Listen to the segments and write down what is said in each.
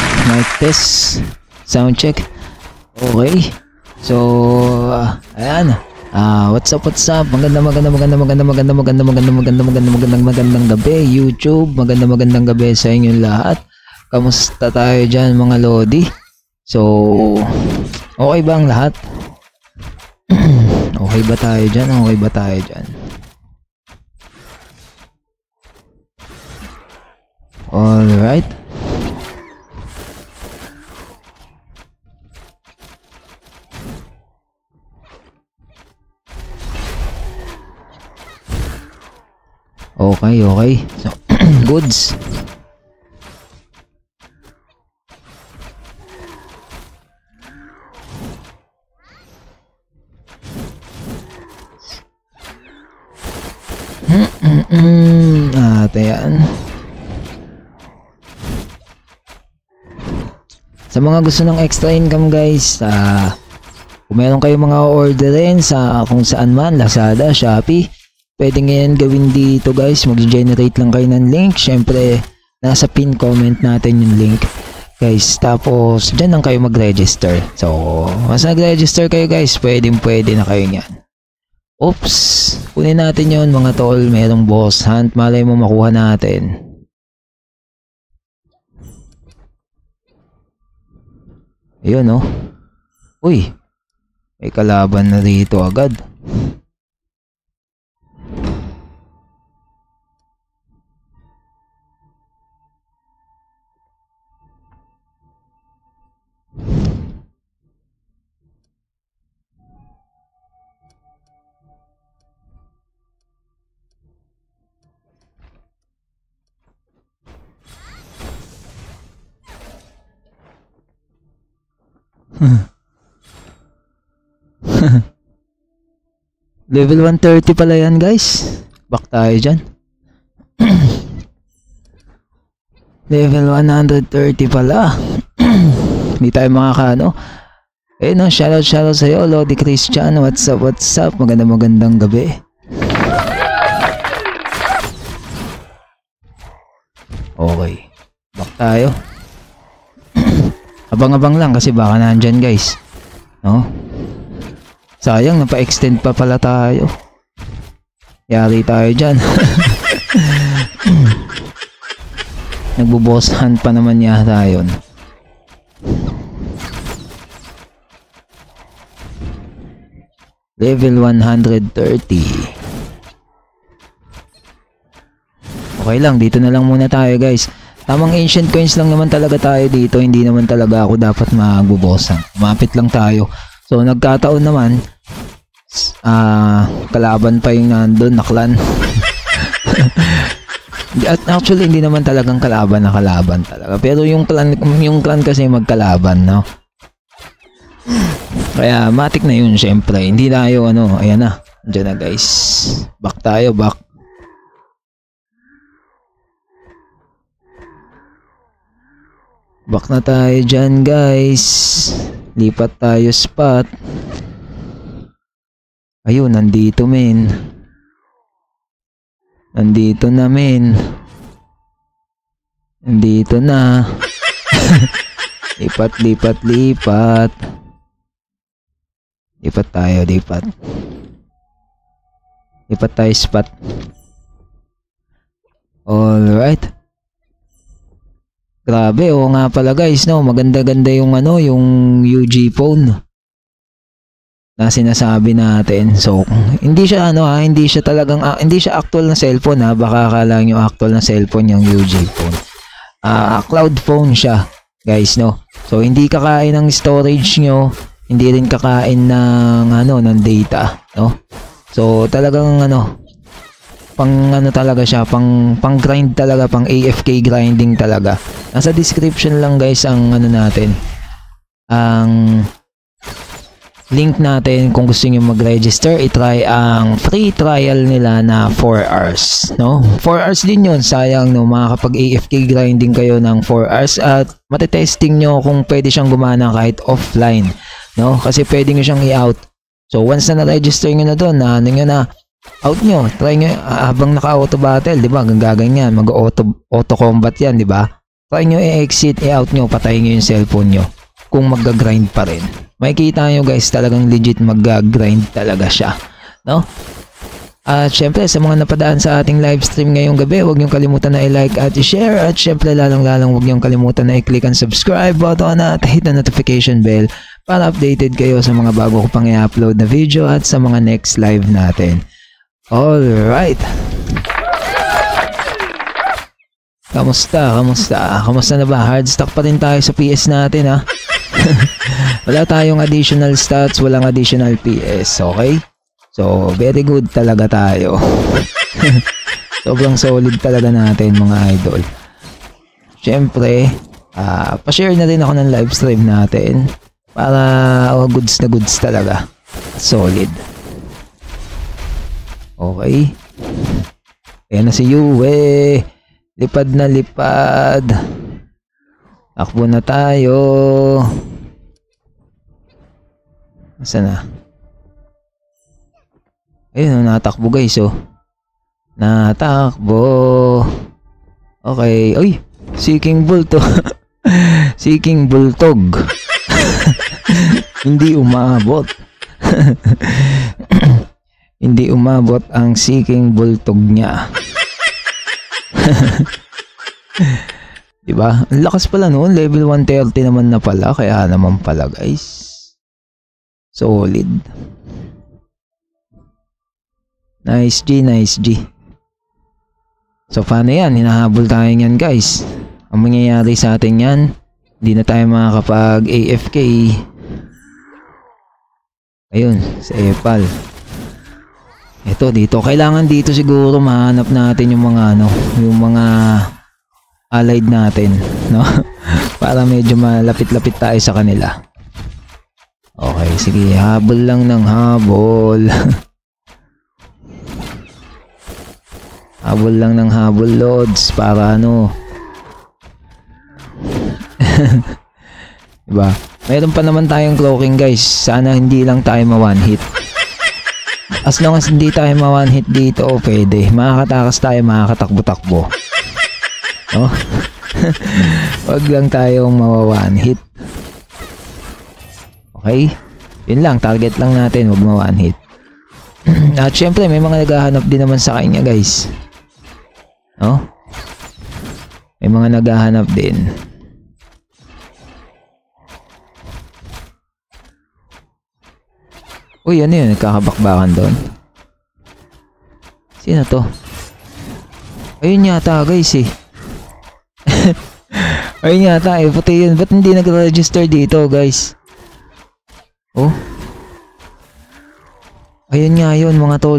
Mic test. Sound check. Okay. So, ayan. What's up? Magandang gabi YouTube. Magandang gabi sa inyong lahat. Kamusta tayo dyan mga lodi? So, okay ba ang lahat? Okay ba tayo dyan? Alright. Okay. So, goods. Ayan. Sa mga gusto ng extra income guys, kung meron kayong mga orderin sa kung saan man, Lazada, Shopee, pwede ngayon gawin dito guys. Mag-generate lang kayo ng link. Syempre, nasa pin comment natin yung link guys. Tapos, dyan lang kayo mag-register. So, mas nag-register kayo guys, pwede na kayo nyan. Oops, kunin natin yon mga tol. Merong boss hunt, malay mo makuha natin. Ayun oh. Uy, may kalaban na dito agad. Level 130 pala yan guys. Back tayo dyan. Level 130 pala. Hindi tayo makakano. No, shoutout sa'yo Lodi Christian. What's up? Magandang gabi. Okay, back tayo. Abang-abang lang kasi baka nandyan guys, no? Sayang, napa-extend pa pala tayo. Yari tayo dyan. Nagbo-boss hunt pa naman yata yun. Level 130. Okay lang, dito na lang muna tayo guys. Tamang ancient coins lang naman talaga tayo dito. Hindi naman talaga ako dapat magbo-boss hunt. Mapit lang tayo. So nagkataon naman, kalaban pa yung nandun na clan. At actually hindi naman talagang kalaban talaga. Pero yung clan kasi magkalaban, no? Kaya matik na yun syempre. Hindi tayo ayan na. Diyan na guys. Back tayo, back. Back na tayo dyan guys. Lipat tayo spot. Ayun, nandito men. Nandito na men. Nandito na. Lipat. Lipat tayo. Lipat tayo spot. Alright. Grabe, nga pala guys, no, maganda-ganda yung yung UG phone na sinasabi natin. So, hindi siya hindi siya talagang hindi siya actual na cellphone baka akala nyo actual na cellphone yung UG phone. Cloud phone siya, guys, no. So, hindi kakain ng storage nyo, hindi rin kakain ng ng data, no. So, talagang pang talaga siya, pang grind talaga, pang AFK grinding talaga. Nasa description lang guys ang natin, ang link natin kung gusto niyo mag-register, i-try ang free trial nila na 4 hours, no? 4 hours din yun, sayang, no? Makakapag AFK grinding kayo ng 4 hours at matetesting nyo kung pwede siyang gumana kahit offline, no? Kasi pwede nyo siyang i-out. So once na na-register nyo na doon, out nyo, try nyo habang naka-auto battle, di ba? Gaganyan, mag-auto combat yan, di ba? try nyo i-exit, i-out nyo, patayin nyo yung cellphone nyo. Kung mag-grind pa rin. Makikita nyo guys, talagang legit mag-grind talaga siya. No? At syempre, sa mga napadaan sa ating live stream ngayong gabi, huwag nyo kalimutan na i-like at i-share. At syempre, lalong-lalong huwag nyo kalimutan na i-click ang subscribe button at hit the notification bell para updated kayo sa mga bago ko pang i-upload na video at sa mga next live natin. Alright. Kamusta? Kamusta na ba? Hardstock pa rin tayo sa PS natin ha. Wala tayong additional stats, walang additional PS, okay? So, very good talaga tayo. Sobrang solid talaga natin mga idol. Siyempre, pa-share na rin ako ng live stream natin para goods na goods talaga. Solid. Okay. Ayan na si Yue. Lipad na lipad. Takbo na tayo. Nasaan na? Ayun, natakbo guys, oh. Natakbo. Okay. Uy, Seeking Bull to. Seeking Bultog. Hindi umabot. Hindi umabot ang Seeking Bultog niya. Diba? Ang lakas pala noon. Level 130 naman na pala. Kaya naman pala guys. Solid. Nice G, nice G. So paano yan? Hinahabol tayo yan guys. Ang mangyayari sa atin yan, hindi na tayo makakapag AFK. Ayun, sa Epal. Ito dito. Kailangan dito siguro mahanap natin yung mga ano, yung mga allied natin, no? Para medyo malapit-lapit tayo sa kanila. Okay, sige. Habol lang ng habol. Habol lang ng habol, Lods, para ano. Diba? Mayroon pa naman tayong cloaking guys. Sana hindi lang tayo ma-one hit. As long as hindi tayo ma-one hit dito, pwede. Makakatakas tayo, makakatakbo-takbo. No? Wag lang tayong ma-one hit. Okay? Yun lang, target lang natin, wag ma-one hit. At syempre, may mga naghahanap din naman sa kanya guys. No? May mga naghahanap din. Uy, ano yun? Nagkakabakbakan doon. Sino to? Ayun yata guys eh. Ayun yata eh. Puti yun. Ba't hindi nag-register dito guys? Oh. Ayun nga yun mga tol.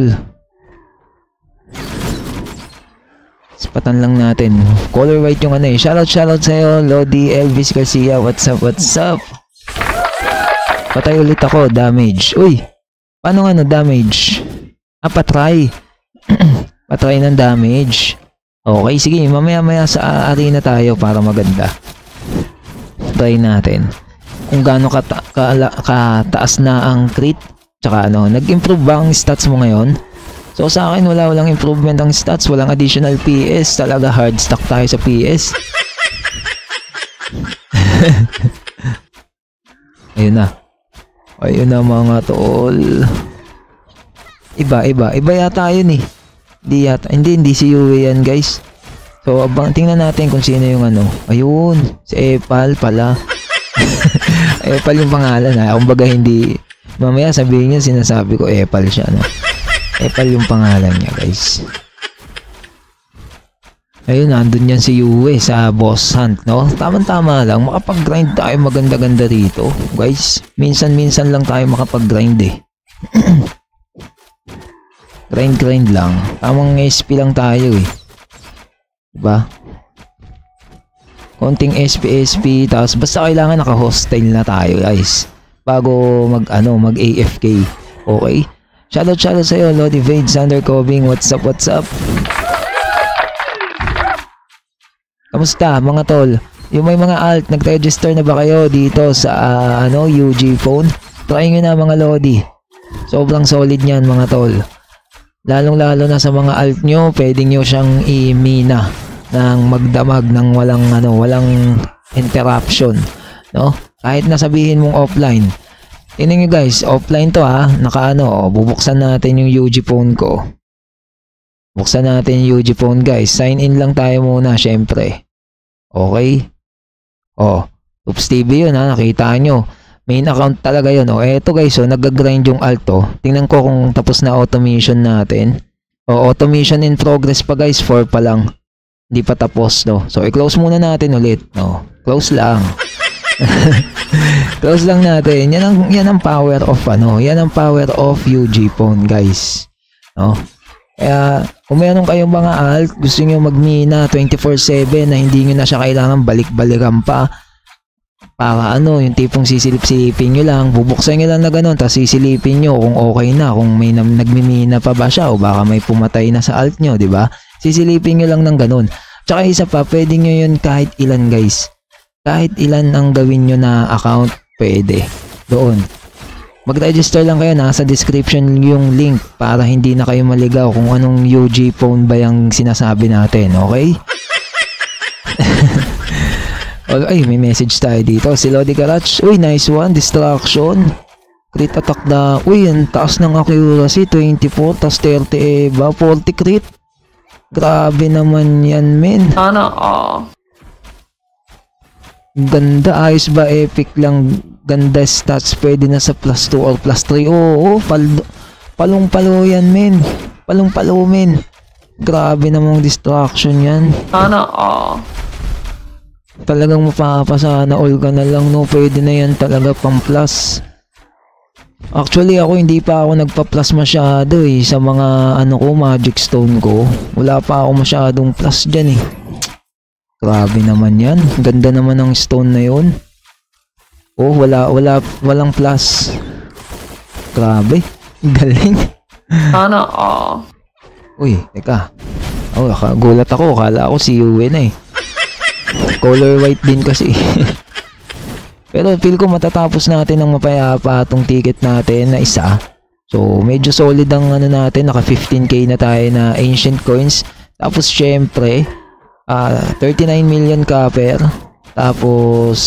Patan lang natin. Color white yung ano eh. Shoutout sa'yo, Lodi Elvis Garcia. What's up, what's up? Patay ulit ako. Damage. Uy! Paano nga no damage? Patry. Patry ng damage. Okay, sige. Mamaya-maya sa arena tayo para maganda. Try natin. Kung gaano kataas na ang crit. Tsaka ano, nag-improve ba ang stats mo ngayon? So sa akin walang improvement ang stats, walang additional PS, talaga hard stock tayo sa PS. Ayun na. Ayun na mga tol. Iba yata yun eh. Hindi si Yue yan guys. So tingnan natin kung sino yung ano. Ayun, si Epal pala. Epal yung pangalan ha. Kumbaga hindi, mamaya sabihin niya sinasabi ko Epal siya no. Epal yung pangalan niya guys. Ayun, nandun yan si Yue sa boss hunt, no? Tama-tama lang, makapag-grind tayo maganda-ganda rito, guys. Minsan-minsan lang tayo makapag-grind eh. Grind lang. Tamang SP lang tayo eh. Diba? Konting SP, tapos basta kailangan naka-hostile na tayo, guys. Bago mag-AFK. Okay? Shoutout sa'yo, Lodi Vade, Sander Coving. What's up? Kamusta mga tol? Yung may mga alt, nag-register na ba kayo dito sa UG phone? Try nyo na mga Lodi. Sobrang solid niyan mga tol. Lalong-lalo na sa mga alt nyo, pwede nyo siyang i-mina. ng magdamag ng walang interruption, no? Kahit nasabihin mong offline. Tingnan nyo guys, offline to ha. Bubuksan natin yung UG phone ko. Buksan natin yung UG phone guys. Sign in lang tayo muna syempre. Okay? Oops TV yun ha, nakita nyo. Main account talaga yun. Eto guys, nag-grind yung alto. Tingnan ko kung tapos na automation natin. Automation in progress pa guys, 4 pa lang. Hindi pa tapos, no. So i-close muna natin ulit, no. Close lang. Close lang natin. Yan ang power of yan ang power of UG phone guys. No. Kaya kung meron kayong mga alt, gusto niyo magmina 24/7 na hindi niyo na siya kailangan balik-balikan pa. Para yung tipong sisilip-silipin nyo lang, bubuksan nyo lang na ganun, tapos sisilipin nyo kung okay na, kung may nagmimina pa ba siya o baka may pumatay na sa alt nyo, di ba? Sisilipin nyo lang ng ganun. Tsaka isa pa, pwede nyo yun kahit ilan guys. Kahit ilan ang gawin nyo na account, pwede. Doon. Mag-register lang kayo, nasa description yung link para hindi na kayo maligaw kung anong UG phone ba yung sinasabi natin, okay? Ay, may message tayo dito. Si Lodi Garage. Uy, nice one. Distraction. Crit attack na. Uy, ang taas ng accuracy. 24, tas 30 eba. 40 crit. Grabe naman yan, men. Ganda. Ayos ba? Epic lang. Ganda stats. Pwede na sa plus 2 or plus 3. Oo, palong-palo yan, men. Palong-palo, men. Grabe namang distraction yan. Talagang mapapasana all ka na lang, no. Pwede na yan talaga pang plus. Actually ako hindi pa ako nagpa-plus masyado sa mga magic stone ko. Wala pa ako masyadong plus dyan Grabe naman yan. Ganda naman ng stone na yun. Walang plus. Grabe. Galing. Uy, teka. Gulat ako. Kala ako si Uwe color white din kasi. Pero feel ko matatapos natin ng mapayapa itong ticket natin na isa. So medyo solid ang natin, naka 15k na tayo na ancient coins. Tapos syempre 39 million copper. Tapos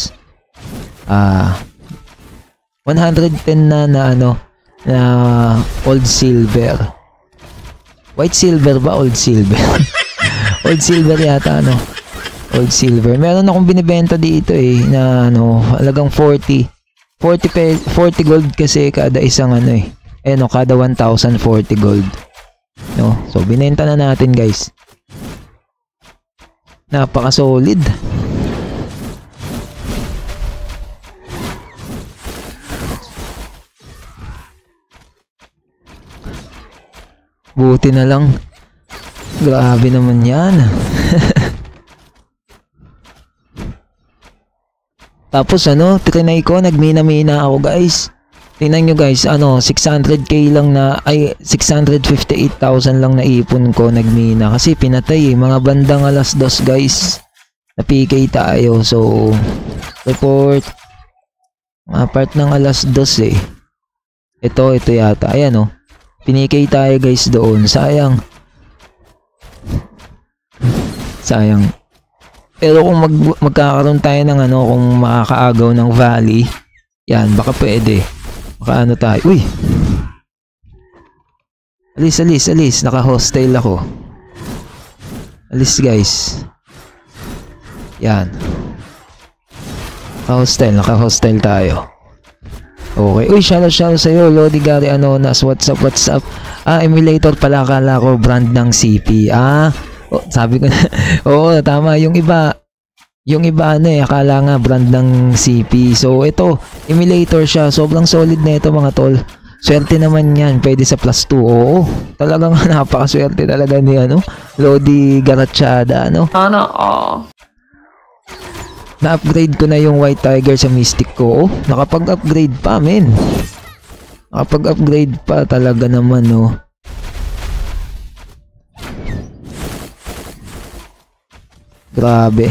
110 na old silver. White silver ba? Old silver. Old silver yata Old silver. Meron akong binibenta dito na halagang 40 gold kasi kada isang kada 1,040 gold. No? So binenta na natin guys. Napaka solid. Buti na lang. Grabe naman yan. Tapos trinay ko, nagmina-mina ako guys. Tingnan nyo guys, 600k lang na, 658,000 lang na ipon ko, nagmina. Kasi pinatay mga bandang alas 2 guys. Na PK tayo, so, report. Part ng alas 2 Ito yata, ayan Pinikay tayo guys doon, sayang. Pero kung magkakaroon tayo ng kung makakaagaw ng valley, yan, baka pwede. Baka tayo. Uy! Alis. Naka-hostile ako. Alis guys. Yan. Naka-hostile tayo. Okay. Uy, shoutout sa'yo, Lodi Gary Anonas. What's up? Emulator pala, akala ko brand ng CP. Sabi ko na. Oo, tama. Yung iba akala nga brand ng CP. So ito, emulator siya. Sobrang solid na ito mga tol. Swerte naman yan. Pwede sa plus 2. Oo, talagang napakaswerte talaga ni Lodi Garachada Na-upgrade ko na yung White Tiger sa Mystic ko. Nakapag-upgrade pa, men. Nakapag-upgrade pa talaga naman Grabe.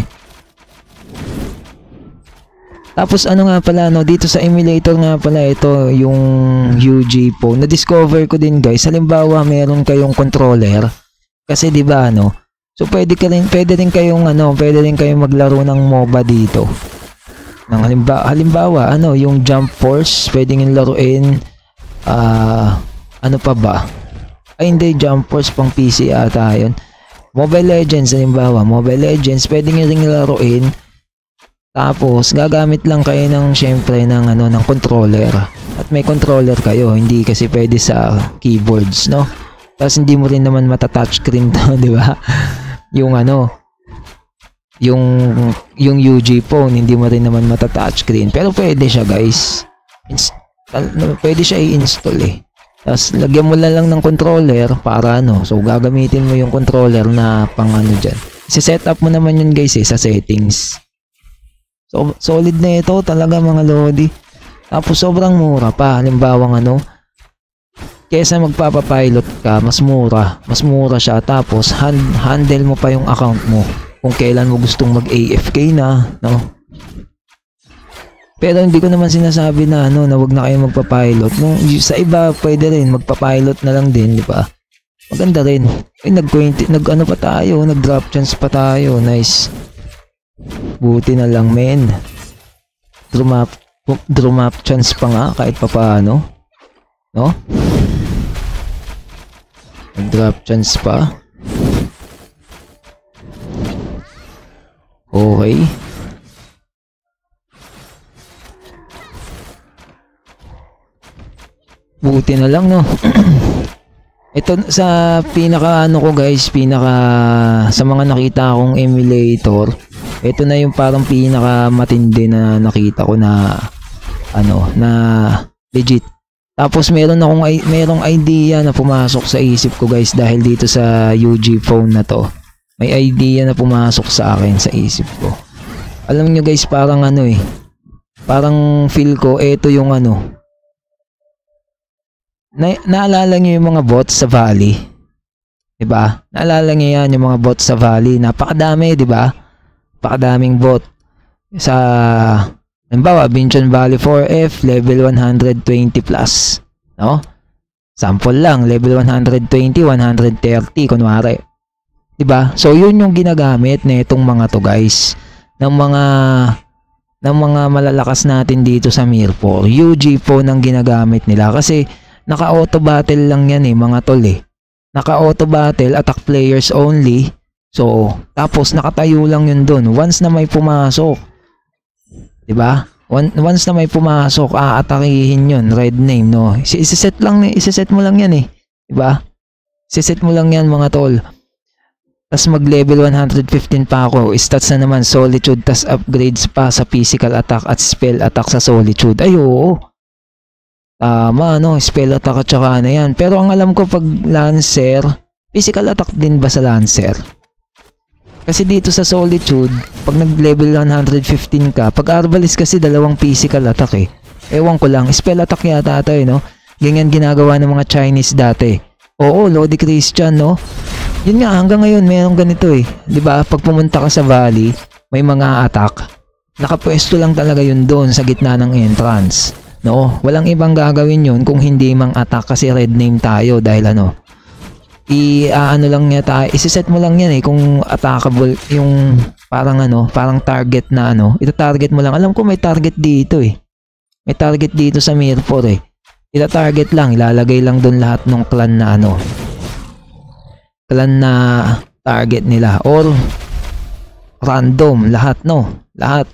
Tapos nga pala dito sa emulator nga pala ito yung UG phone. Na-discover ko din guys. Halimbawa meron kayong controller kasi 'di ba So pwede rin kayong maglaro ng MOBA dito. Nang halimbawa, yung Jump Force, pwedeng yung laruin. Ano pa ba? Ay hindi, Jump Force pang PC ata yun. Mobile Legends, halimbawa, Mobile Legends, pwedeng yung ring laruin. Tapos gagamit lang kayo syempre ng controller. At may controller kayo, hindi kasi pwede sa keyboards, no? Tapos hindi mo rin naman mata-touchscreen to, di ba? Yung yung UG phone, hindi mo rin naman mata-touchscreen. Pero pwede siya, guys. Pwede siya i-install eh. Tapos lagyan mo lang ng controller para so gagamitin mo yung controller na pang dyan. I-set up mo naman yun, guys, sa settings. So, solid na ito talaga, mga lodi. Tapos sobrang mura pa. Halimbawa kesa magpapapilot ka, mas mura siya. Tapos handle mo pa yung account mo kung kailan mo gustong mag-AFK na, no? Pero hindi ko naman sinasabi na na wag na kayo magpapilot. Sa iba pwede rin magpapilot na lang din, di ba? Maganda rin. Pa tayo, nag-drop chance pa tayo. Nice. Buti na lang, men. Drop chance pa nga kahit pa paano, no? Nag-drop chance pa. Okay. Buti na lang, no? Ito sa pinaka ko, guys, sa mga nakita akong emulator, ito na yung parang pinaka matindi na nakita ko na na legit. Tapos merong idea na pumasok sa isip ko, guys, dahil dito sa UG phone na to. May idea na pumasok sa akin sa isip ko. Alam nyo, guys, parang parang feel ko ito yung naalala nyo yung mga bots sa Valley, diba? Naalala nyo yan, yung mga bots sa Valley. Napakadami, diba? Napakadaming bot sa halimbawa Binchon Valley 4F level 120 plus, no? Sample lang, level 120, 130 kunwari, diba? So yun yung ginagamit na itong mga to, guys, ng mga malalakas natin dito sa Mir4. UG phone ang ginagamit nila kasi naka-auto battle lang yan mga tol Naka-auto battle, attack players only. So, tapos nakatayo lang yun dun. Once na may pumasok, diba? Once na may pumasok, aatakihin yun. Red name, no? Isiset mo lang yan diba? Isiset mo lang yan, mga tol. Tas mag-level 115 pa ako. Stats na naman, Solitude, tas upgrades pa sa physical attack at spell attack sa Solitude. Ay, oo. Tama, spell attack at saka yan. Pero ang alam ko pag Lancer, physical attack din ba sa Lancer? Kasi dito sa Solitude, pag nag-level 115 ka, pag Arbalist kasi dalawang physical attack Ewan ko lang, spell attack yata ito no? Ganyan ginagawa ng mga Chinese dati. Oo, Lodi Christian, no? Yun nga, hanggang ngayon mayroong ganito Diba? Pag pumunta ka sa Valley, may mga attack. Nakapwesto lang talaga yun doon sa gitna ng entrance. No, walang ibang gagawin yun kung hindi mang attack kasi red name tayo dahil lang niya tayo, isiset mo lang yan kung attackable yung parang target na ita-target mo lang. Alam ko may target dito may target dito sa Mir4 ita-target lang, ilalagay lang doon lahat ng clan na clan na target nila or random lahat lahat.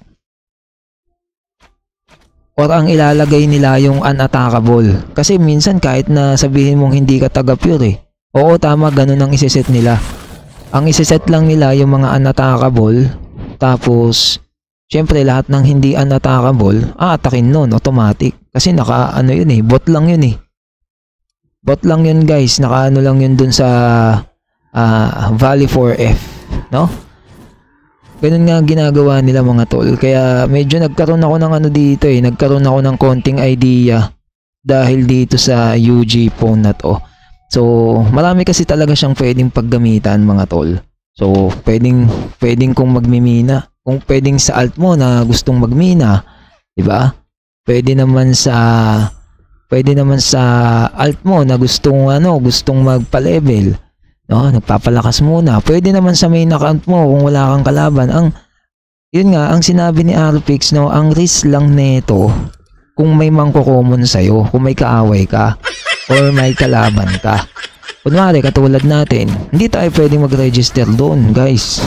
Or ang ilalagay nila yung unattackable. Kasi minsan kahit na sabihin mong hindi ka taga pure Oo, tama, ganun ang isiset nila. Ang isiset lang nila yung mga unattackable. Tapos, syempre lahat ng hindi unattackable, atakin nun, automatic. Kasi bot lang yun Bot lang yun, guys. Lang yun dun sa Valley 4F, no? Ganun nga ginagawa nila, mga tol. Kaya medyo nagkaroon ako ng dito nagkaroon ako ng konting idea dahil dito sa UG phone na to. So, marami kasi talaga siyang pwedeng paggamitan, mga tol. So, pwedeng kung magmimina. Kung pwedeng sa alt mo na gustong magmina, 'di ba? Pwede naman sa alt mo na gustong magpa-level, No, nagpapalakas muna. Pwede naman sa main account mo kung wala kang kalaban. Yun nga, ang sinabi ni Arpix, no, ang risk lang nito kung may mangko-common sa'yo, kung may kaaway ka, or may kalaban ka. Kunwari, katulad natin, hindi tayo pwedeng mag-register doon, guys.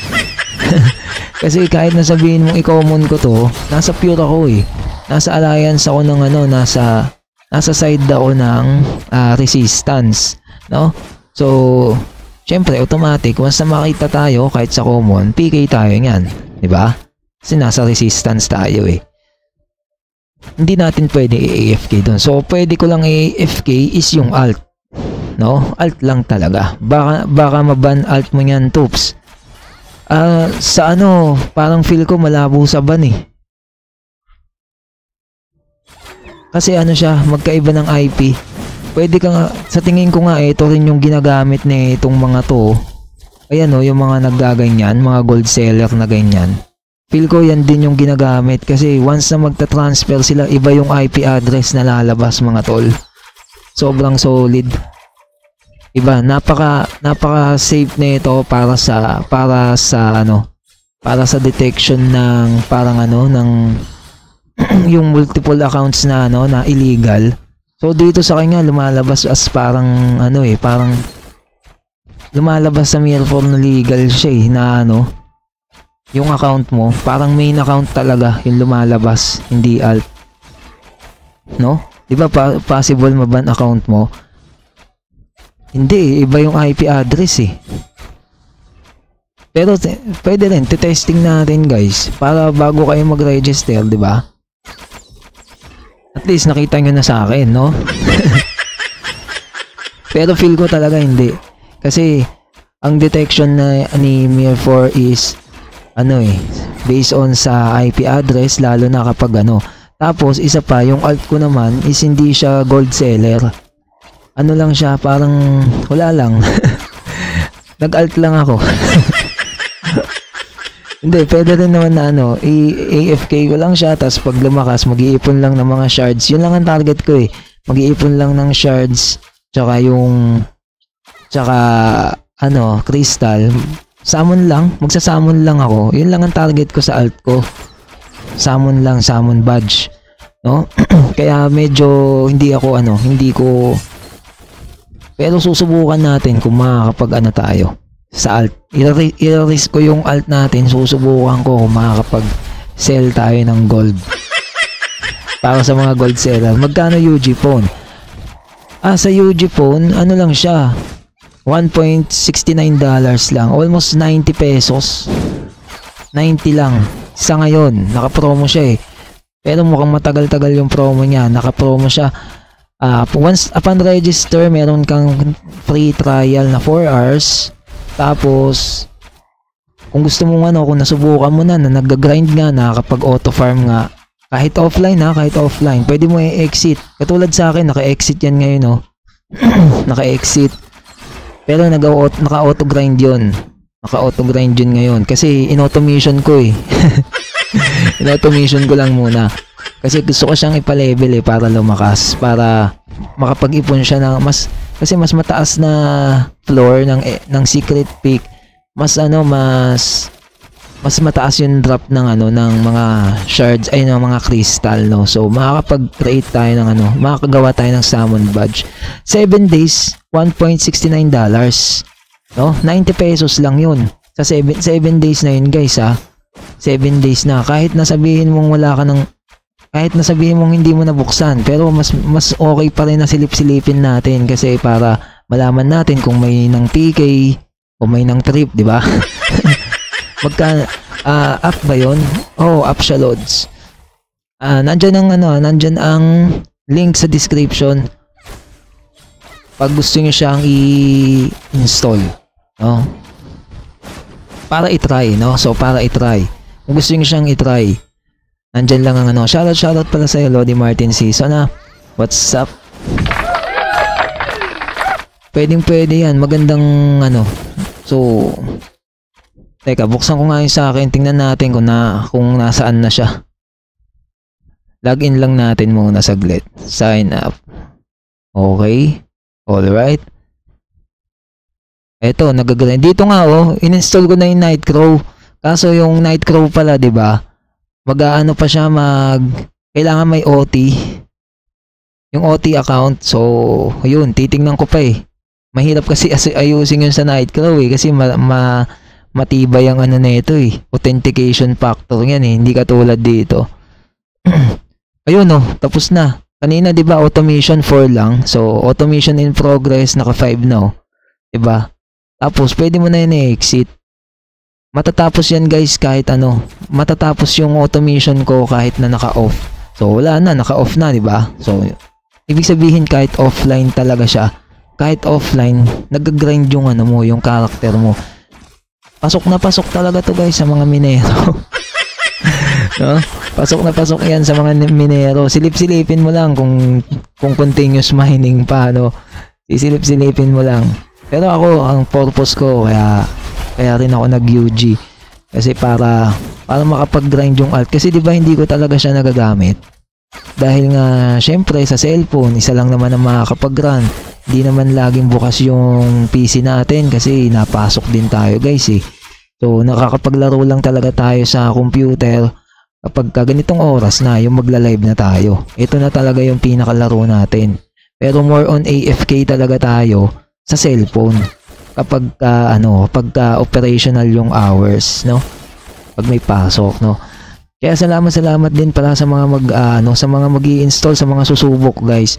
Kasi kahit nasabihin mong i-common ko to, nasa pure ako eh. Nasa alliance ako ng nasa side ako ng resistance, no? So, syempre, automatic, once na makita tayo, kahit sa common, PK tayo yan. Diba? Kasi nasa resistance tayo eh. Hindi natin pwede i-AFK doon. So, pwede ko lang i-AFK is yung alt. No? Alt lang talaga. Baka maban alt mo yan, Toops. Sa parang feel ko malabo sa ban eh. Kasi siya, magkaiba ng IP. Pwede ka nga, sa tingin ko nga ito rin yung ginagamit na itong mga to. Ayan yung mga naggaganyan, mga gold seller na ganyan. Feel ko yan din yung ginagamit kasi once na magta-transfer sila, iba yung IP address na lalabas mga tol. Sobrang solid. Iba, napaka safe na ito para sa detection ng parang ng yung multiple accounts na na illegal. So dito sa kanya lumalabas as parang parang lumalabas sa mirror na legal siya na yung account mo, parang main account talaga yung lumalabas, hindi alt. No? Di ba possible maban account mo? Hindi, iba yung IP address eh. Pero pwede rin, testing natin guys, para bago kayo mag-register, di ba? At least nakita nyo na sa akin, no? Pero feel ko talaga hindi. Kasi ang detection ni Mir4 is based on sa IP address, lalo na kapag Tapos isa pa, yung alt ko naman is hindi siya gold seller. Lang siya, parang wala lang. Nag-alt lang ako. Hindi, pwede rin naman na AFK ko lang siya, tapos pag lumakas, mag-iipon lang ng mga shards. Yun lang ang target ko eh. Mag-iipon lang ng shards, tsaka crystal. Summon lang, magsa-summon lang ako. Yun lang ang target ko sa alt ko. Summon lang, summon badge. No? Kaya medyo hindi ko. Pero susubukan natin kung makakapag tayo sa alt. I-risk ko yung alt natin, susubukan ko kung makakapag-sell tayo ng gold. Para sa mga gold seller. Magkano UG phone? Sa UG phone, lang siya. $1.69 lang. Almost 90 pesos. 90 lang. Sa ngayon, naka-promo siya eh. Pero mukhang matagal-tagal yung promo niya. Naka-promo siya. Once upon register, meron kang free trial na 4 hours. Tapos kung gusto mo kung nasubukan mo na nag-grind nga, nakakapag auto farm nga, kahit offline, pwede mo i-exit. Katulad sa akin, naka-exit yan ngayon naka-exit. Pero naka-auto grind yun. Naka-auto grind yun ngayon kasi in-automation ko eh. In-automation ko lang muna. Kasi gusto ko siyang ipa-level para lumakas, para makapag-ipon siya ng kasi mas mataas na floor ng secret peak, mas mataas yung drop ng ng mga shards ng mga crystal, no. So makakapag-create tayo ng makakagawa tayo ng summon badge. 7 days, $1.69, no. 90 pesos lang yun sa 7 days na yun, guys 7 days na. Kahit nasabihin mong hindi mo nabuksan, pero mas okay pa rin na silip-silipin natin kasi para malaman natin kung may ng PK o may ng trip, di ba? Up ba yun? Up siya, loads. Nandyan ang link sa description pag gusto nyo siyang i-install, no? Para i-try, no? So para i-try, kung gusto nyo siyang i-try, nandyan lang ang shoutout pala sa'yo, Lodi Martin Season what's up? Pwede yan, magandang so teka, buksan ko nga yung sa akin, tingnan natin kung nasaan na siya. Login lang natin muna saglit. Sign up. Okay, alright. Eto, nagagrind. Dito nga oh, in-install ko na yung Nightcrow. Kaso yung Nightcrow pala, 'di ba? Mag-aano pa siya kailangan may OT. Yung OT account. So, ayun, titingnan ko pa eh. Mahirap kasi ayusin yun sa Nightcrow eh kasi matibay ang ano nito eh. Authentication factor yan eh, hindi katulad dito. Ayun oh, tapos na. Kanina 'di ba automation 4 lang. So, automation in progress naka 5 na oh. 'Di ba? Tapos pwede mo na i-exit. Matatapos yan guys kahit ano. Matatapos yung automation ko kahit na naka-off. So, wala na, naka-off na, 'di ba? So, ibig sabihin kahit offline talaga siya. Kahit offline, nag-grind yung ano mo, yung character mo. Pasok na pasok talaga to guys sa mga minero. No? Pasok na pasok yan sa mga minero. Silip-silipin mo lang kung continuous mining pa, no? Sisilip-silipin mo lang. Pero ako, ang purpose ko, kaya rin ako nag-UG. Kasi para makapag-grind yung alt. Kasi 'di ba hindi ko talaga siya nagagamit. Dahil nga, syempre sa cellphone, isa lang naman ang makakapag-run. Hindi naman laging bukas yung PC natin kasi napasok din tayo guys eh. So nakakapaglaro lang talaga tayo sa computer kapag ganitong oras na yung magla-live na tayo. Ito na talaga yung pinakalaro natin. Pero more on AFK talaga tayo sa cellphone kapag operational yung hours, no? Pag may pasok, no? Kaya salamat din pala sa mga magi-install, sa mga susubok guys.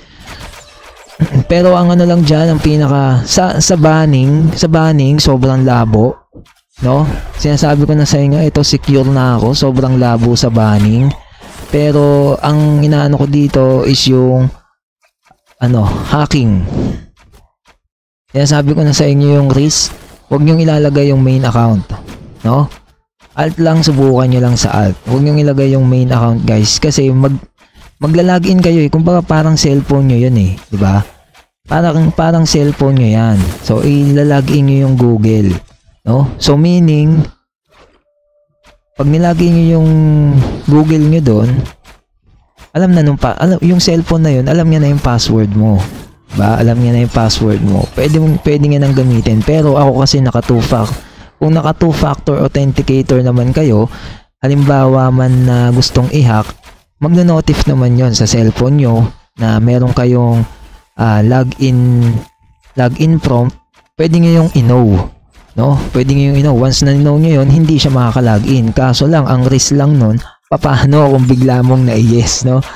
Pero ang ano lang diyan, ang pinaka sa banning sobrang labo, no? Sinasabi ko na sa inyo, ito secure na ako, sobrang labo sa banning. Pero ang inaano ko dito is yung hacking. Sinasabi ko na sa inyo yung risk, huwag niyo ilalagay yung main account, no? Alt lang, subukan nyo lang sa alt. Huwag nyo ilagay yung main account guys kasi magla-login kayo eh. Kumbaga parang cellphone nyo yun eh, di ba? Parang cellphone nyo yan. So ilalagin nyo yung Google, no? So meaning pag nilagay nyo yung Google nyo doon, alam yung cellphone na yun, alam niya na yung password mo. Ba? Alam niya na yung password mo. Pwede nga nang gamitin. Pero ako kasi kung naka 2-factor authenticator naman kayo, halimbawa man na gustong i-hack, magno-notif naman yon sa cellphone nyo na meron kayong login prompt. Pwede nyo yung i-know, no? Pwede nyo yung i-know. Once na i-know nyo yun, hindi siya makaka-login. Kaso lang, ang risk lang nun, paano kung bigla mong na-yes, no?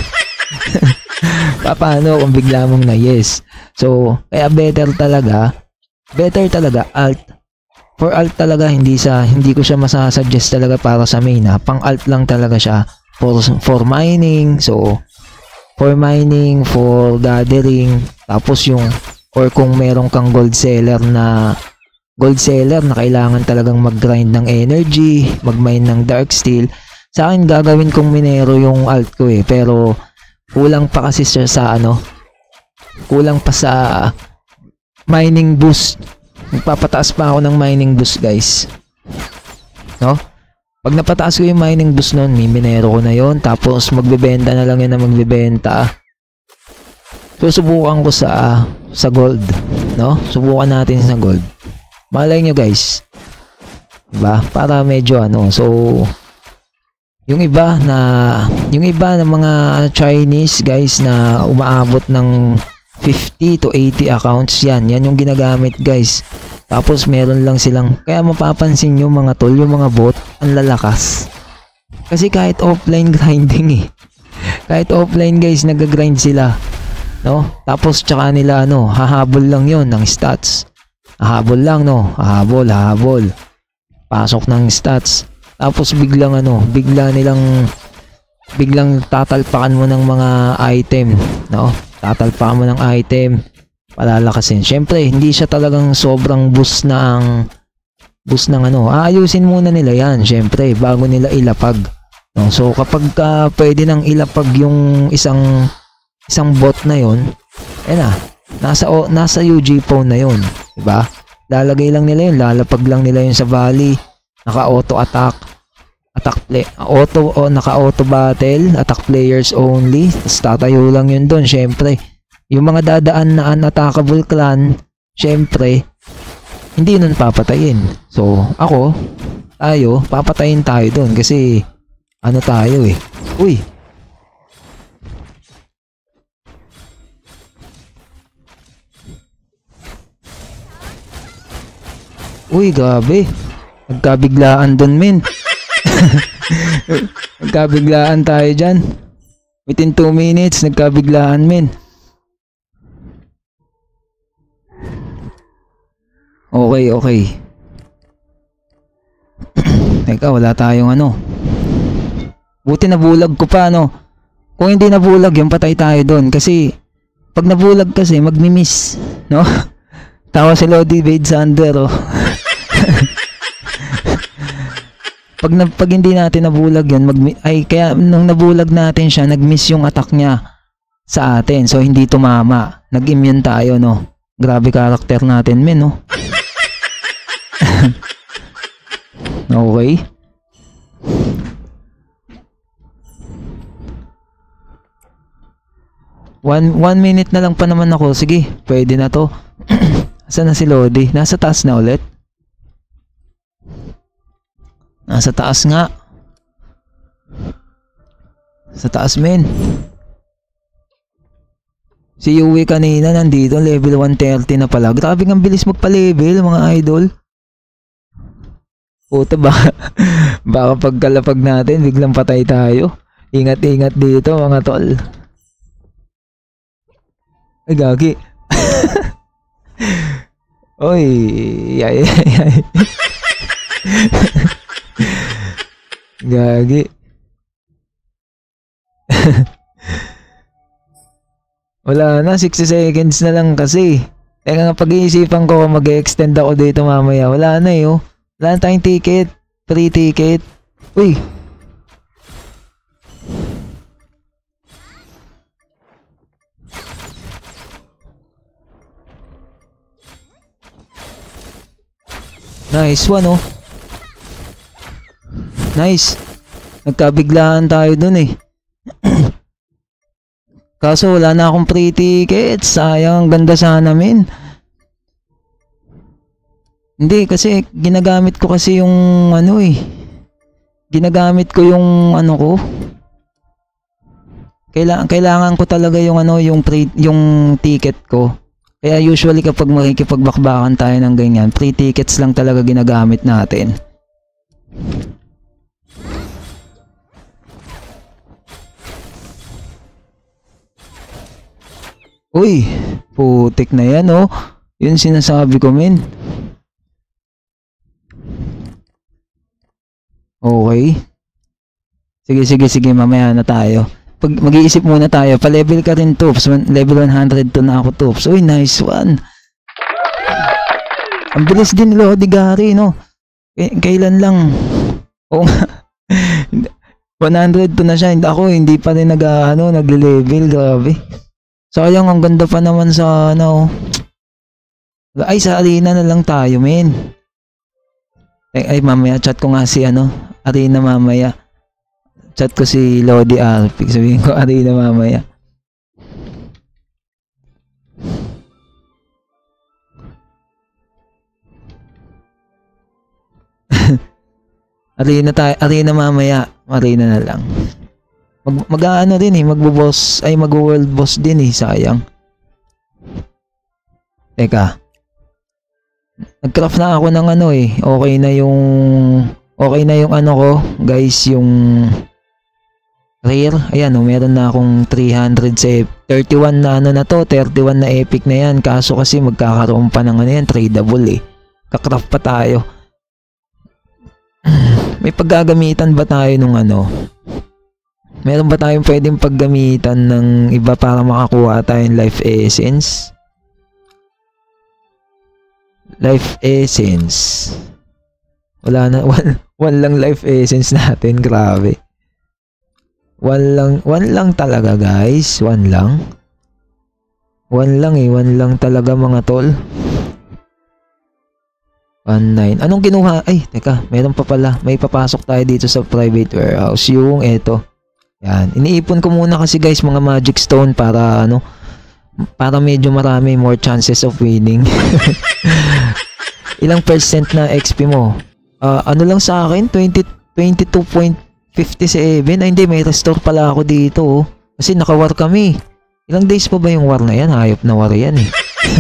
Paano kung bigla mong na-yes? So, kaya better talaga alt. For alt talaga, hindi ko siya masasuggest talaga para sa main ha. Pang alt lang talaga siya for mining. So for mining, for gathering, tapos or kung meron kang gold seller na kailangan talagang mag-grind ng energy, mag-mine ng dark steel. Sa akin gagawin kong minero yung alt ko eh, pero kulang pa kasi siya sa kulang pa sa mining boost. Magpapataas pa ako ng mining boost guys, no? Pag napataas ko yung mining boost nun, minero ko na yon, tapos magbebenta na lang yun na magbebenta. Susubukan ko sa gold, no? Subukan natin sa gold. Malay nyo guys, diba? Para medyo so yung iba ng mga Chinese guys na umaabot ng 50 to 80 accounts, yan yung ginagamit guys. Tapos meron lang silang, kaya mapapansin nyo mga tol, yung mga bot ang lalakas kasi kahit offline grinding kahit offline guys nag-grind sila, no? Tapos tsaka nila hahabol lang yon ng stats, hahabol lang, no? Hahabol pasok ng stats, tapos biglang tatalpakan mo ng mga item, no? Tatalpakan mo ng item, palalakasin. Syempre, hindi siya talagang sobrang boost ng aayusin muna nila yan, syempre, bago nila ilapag. No? So, kapag pwede nang ilapag yung isang bot na yon, nasa UG phone na yon, diba? Lalagay lang nila yun, lalapag lang nila yun sa valley, naka-auto attack, naka-auto battle, attack players only. Tapos tatayo lang yun doon. Syempre, yung mga dadaan na unattackable clan, syempre, hindi nun papatayin. So, tayo, papatayin tayo dun kasi ano tayo eh. Uy! Uy, grabe. Nagkabiglaan dun, men. Nagkabiglaan tayo dyan. Within 2 minutes, nagkabiglaan, men. Okay. Teka, wala tayong ano. Buti nabulag ko pa, no? Kung hindi nabulag, yung patay tayo doon. Kasi, pag nabulag kasi, magmi-miss, no? Tawa si Lodi Bade Sander, oh. Pag hindi natin nabulag yun, kaya nung nabulag natin siya, nag-miss yung attack niya sa atin. So, hindi tumama. Nag-immune tayo, no? Grabe karakter natin, men, no? Okay. One minute na lang pa naman ako. Sige, pwede na to. Saan na si Lodi? Nasa taas na ulit? Nasa taas nga. Sa taas, men. Si Yui kanina nandito, level 130 na pala. Grabe ang bilis magpa-level, mga idol. Puta ba? Baka pagkalapag natin, biglang patay tayo. Ingat-ingat dito, mga tol. Ay, gagi. Oy, ay. Gagi. Wala na, 60 seconds na lang kasi. Teka nga, pag-iisipan ko kung mag-extend ako dito mamaya. Wala na eh, oh. Wala na tayong ticket. Free ticket. Uy. Nice one, oh. Nice. Nagkabiglaan tayo dun eh. Kaso wala na akong free tickets. Sayang, ganda sana, men. Hindi, kasi ginagamit ko kasi yung ano eh. Ginagamit ko yung ano ko. Kailangan ko talaga yung ano, yung ticket ko. Kaya usually kapag makikipagbakbakan tayo ng ganyan, free tickets lang talaga ginagamit natin. Uy, putik na yan, oh. Yun sinasabi ko, men. Okay. Sige, mamaya na tayo. Mag-iisip muna tayo. Pa-level ka rin, Toops. Level 100 to na ako, Toops. Uy, nice one. Ang bilis din, Lodi Gary, no? Kailan lang? Oo nga. 100 to na siya. Ako, hindi pa rin nagle-level. Grabe. Sayang, ang ganda pa naman sa ano. Ay, sa arena na lang tayo, men. Ay, mamaya chat ko nga si arena mamaya. Chat ko si Lodi Arpic. Sabihin ko arena mamaya. Arena mamaya. Arena na lang. Mag-ano din eh, magbo-boss, ay mag-world boss din eh, sayang. Teka. Nag-craft na ako ng ano eh, okay na yung ano ko, guys, yung rare. Ayan oh, meron na akong 300 sa 31 na ano na to, 31 na epic na yan. Kaso kasi magkakaroon pa ng ano yan, tradable eh. Kakraft pa tayo. May paggagamitan ba tayo nung ano? Meron ba tayong pwedeng paggamitan ng iba para makakuha tayong life essence? Life essence. Wala na. One lang life essence natin. Grabe. One lang talaga, guys. One lang. One lang talaga, mga tol. 19. Anong kinuha? Ay, teka. Meron pa pala. May papasok tayo dito sa private warehouse. Yung eto. Yan. Iniipon ko muna kasi, guys, mga magic stone para para medyo marami more chances of winning. Ilang percent na XP mo? Ano lang sa akin? 22.57. Ay hindi, may restore pala ako dito oh. Kasi naka-war kami. Ilang days pa ba yung war na yan? Hayop na war yan eh.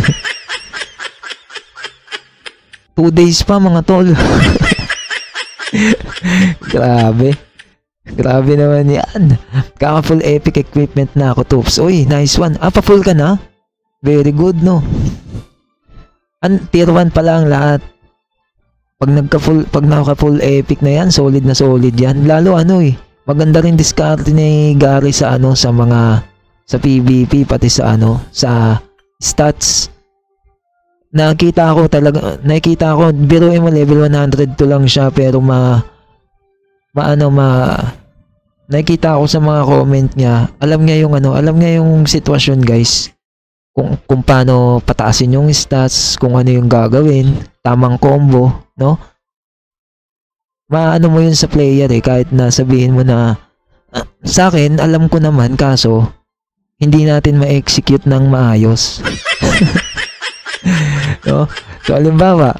2 days pa mga tol. Grabe. Grabe naman yan. Kaka-full epic equipment na ako, Toops. Uy, nice one. Pa-full ka na? Very good, no? Tier 1 pa lang lahat. Pag naka-full epic na yan, solid na solid yan. Lalo ano eh, maganda rin discard ni Gary sa ano, sa PVP, pati sa ano, sa stats. Nakita ko, biruin mo level 100 to lang siya, pero nakita ko sa mga comment niya, alam niya yung sitwasyon guys, kung paano pataasin yung stats, kung ano yung gagawin, tamang combo, no? Maano mo yun sa player eh, kahit na sabihin mo na, sa akin, alam ko naman, kaso, hindi natin ma-execute ng maayos. No? So, halimbawa,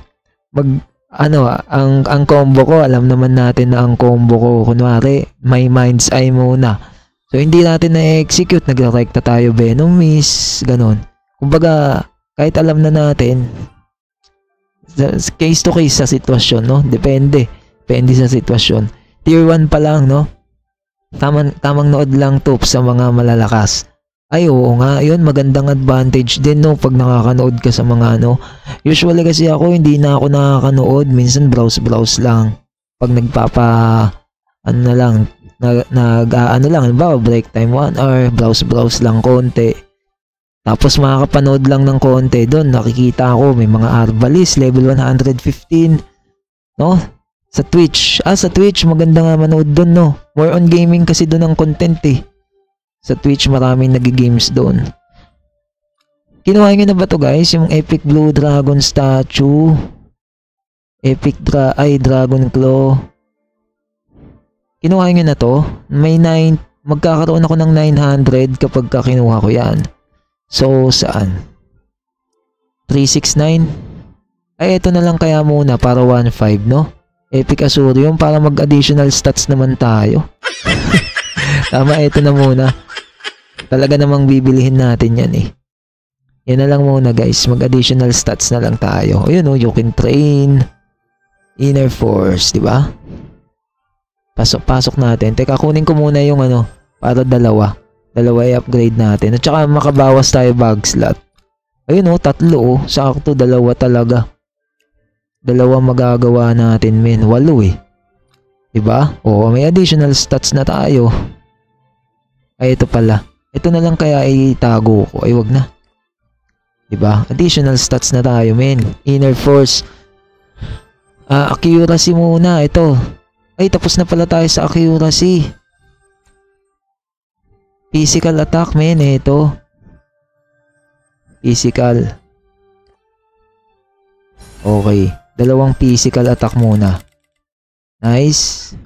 ang combo ko, alam naman natin na ang combo ko, kunwari, may mind's eye muna. So, hindi natin na-execute, nagre-recta tayo, Venom Miss, ganon. Kumbaga, kahit alam na natin, case to case sa sitwasyon, no? Depende sa sitwasyon. Tier 1 pa lang, no? Tamang nood lang, Toops, sa mga malalakas. Ay, oo nga, yun, magandang advantage din, no, pag nakakanood ka sa mga, ano, usually kasi ako, hindi na ako nakakanood, minsan browse lang, pag halimbawa, break time 1 hour, browse lang konti, tapos makakapanood lang ng konti, doon, nakikita ako, may mga Arbalist, level 115, no, sa Twitch, maganda nga manood doon, no, more on gaming kasi doon ang content, eh. Sa Twitch, maraming nag-games doon. Kinuha nyo na ba to guys? Yung Epic Blue Dragon Statue. Dragon Claw. Kinuha nyo na to? Magkakaroon ako ng 900 kapag kinuha ko yan. So, saan? 369? Ay, ito na lang kaya muna para 1.5, no? Epic Azurium para mag-additional stats naman tayo. Tama, ito na muna. Talaga namang bibilihin natin yan eh. Yan na lang muna guys. Mag-additional stats na lang tayo. Ayun oh, you can train. Inner Force, di ba? Pasok natin. Teka, kunin ko muna yung ano, para dalawa i-upgrade natin. At saka makabawas tayo bag slot. Ayun oh, 3 oh. Sakto, 2 talaga. 2 magagawa natin, men. 8 eh. Diba? Oo, may additional stats na tayo. Ay, ito pala. Ito na lang kaya itago ko. Ay, wag na. Diba? Additional stats na tayo, men. Inner Force. Accuracy muna. Ito. Ay, tapos na pala tayo sa accuracy. Physical attack, men. Ito. Physical. Okay. 2 physical attack muna. Nice.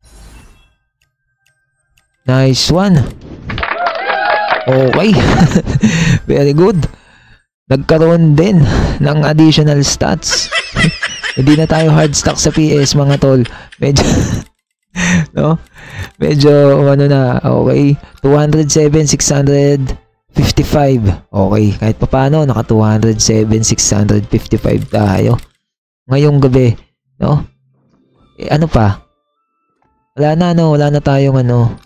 Nice one. Okay. Very good. Nagkaroon din ng additional stats. Hindi na tayo hard stack sa PS mga tol. Medyo no? Medyo ano na. Okay. 207, 655. Okay. Kahit papaano naka 207, 655 tayo. Ngayong gabi, no? Ano pa? Wala na tayong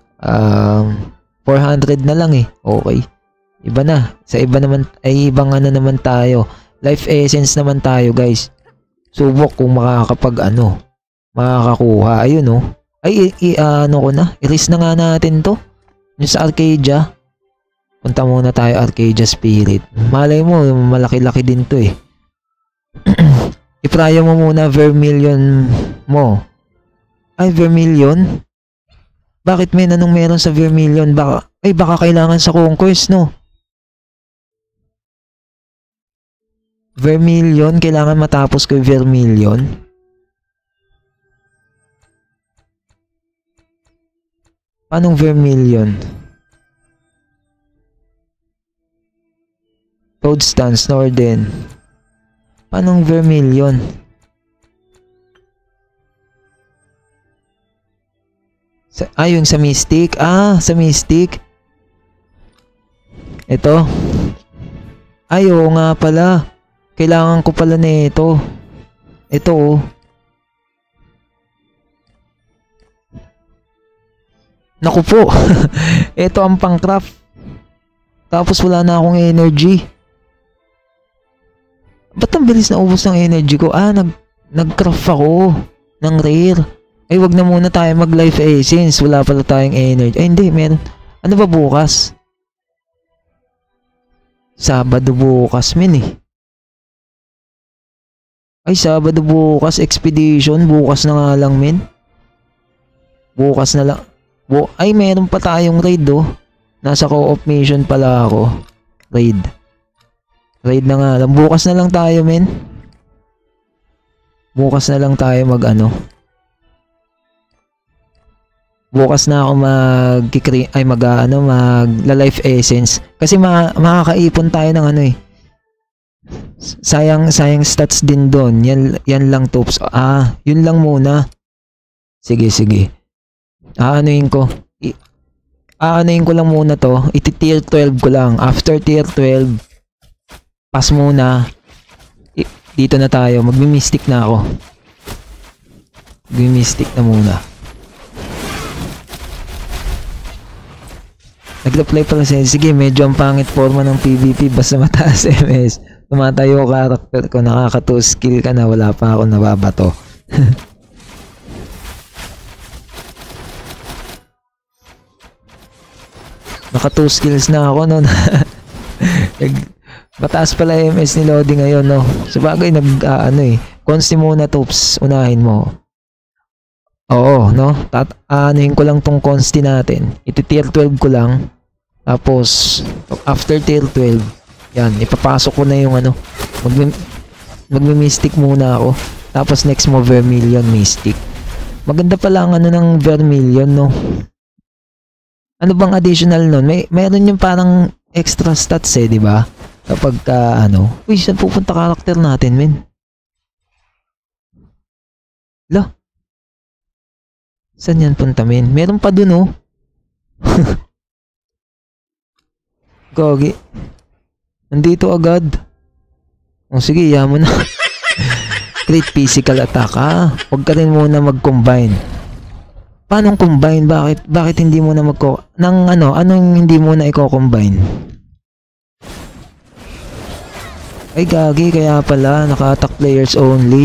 400 na lang eh. Okay. Iba na. Sa iba naman, ay ibang naman tayo. Life Essence naman tayo, guys. Subok kung makakakuha. Ayun oh. Ay, i-risk na nga natin to. Yung sa Arcadia. Punta muna tayo Arcadia Spirit. Malay mo, malaki-laki din to eh. I-pryo mo muna Vermilion mo. Ay, Vermilion? Bakit may anong meron sa Vermilion? Baka kailangan sa Conquest, no? Vermilion, kailangan matapos ko yung Vermilion. Anong Vermilion? Toad Stance, Norden. Paanong Vermilion? Yung sa Mystic. Sa Mystic. Ito. Oo nga pala. Kailangan ko pala nito. Ito oh. Naku po. Ito ang pang-craft. Tapos wala na akong energy. Ba't ang bilis na ubos ng energy ko? Nag-craft ako ng rare. Ay, wag na muna tayo mag-life essence. Wala pala tayong energy. Ay, hindi. Meron. Ano ba bukas? Sabado bukas, men eh. Ay, Sabado bukas. Expedition. Bukas na nga lang, men. Bukas na lang. Ay, meron pa tayong raid, oh. Nasa co-op mission pala ako. Raid. Raid na nga lang. Bukas na lang tayo, men. Bukas na lang tayo bukas na ako mag-life essence. Kasi makakaipon tayo ng sayang stats din doon. Yan lang tops. Yun lang muna. Sige. Aanuhin ko lang muna to. Iti-tier 12 ko lang. After tier 12, pass muna. Dito na tayo. Magmi-mystic na ako. Magmi-mystic na muna. Nag-reply pala siya. Sige, medyo ang pangit forma ng PvP. Basta mataas MS. Tumatayo karakter ko. Nakaka 2 skill ka na. Wala pa ako nababato. Naka 2 skills na ako noon. Mataas pala MS ni Lodi ngayon, no? Sabagay, Consti muna, Tops. Unahin mo. Oo, no? Anuhin ko lang tong Consti natin. Iti-tier 12 ko lang. Tapos, after tier 12, yan, ipapasok ko na yung magmi-mystic muna ako. Tapos next mo, Vermilion Mystic. Maganda pala ang ng Vermilion, no? Ano bang additional nun? Mayroon yung parang extra stats di ba? Kapag uy, saan pupunta karakter natin, men? Lah. Saan yan punta, men? Meron pa dun, oh. Gogi. Nandito agad. Sige, mo na. Crit physical attack, Huwag ka rin muna mag-combine. Paano combine? Bakit hindi mo na anong hindi mo na i-combine? Ay, gagi, kaya pala naka-attack players only.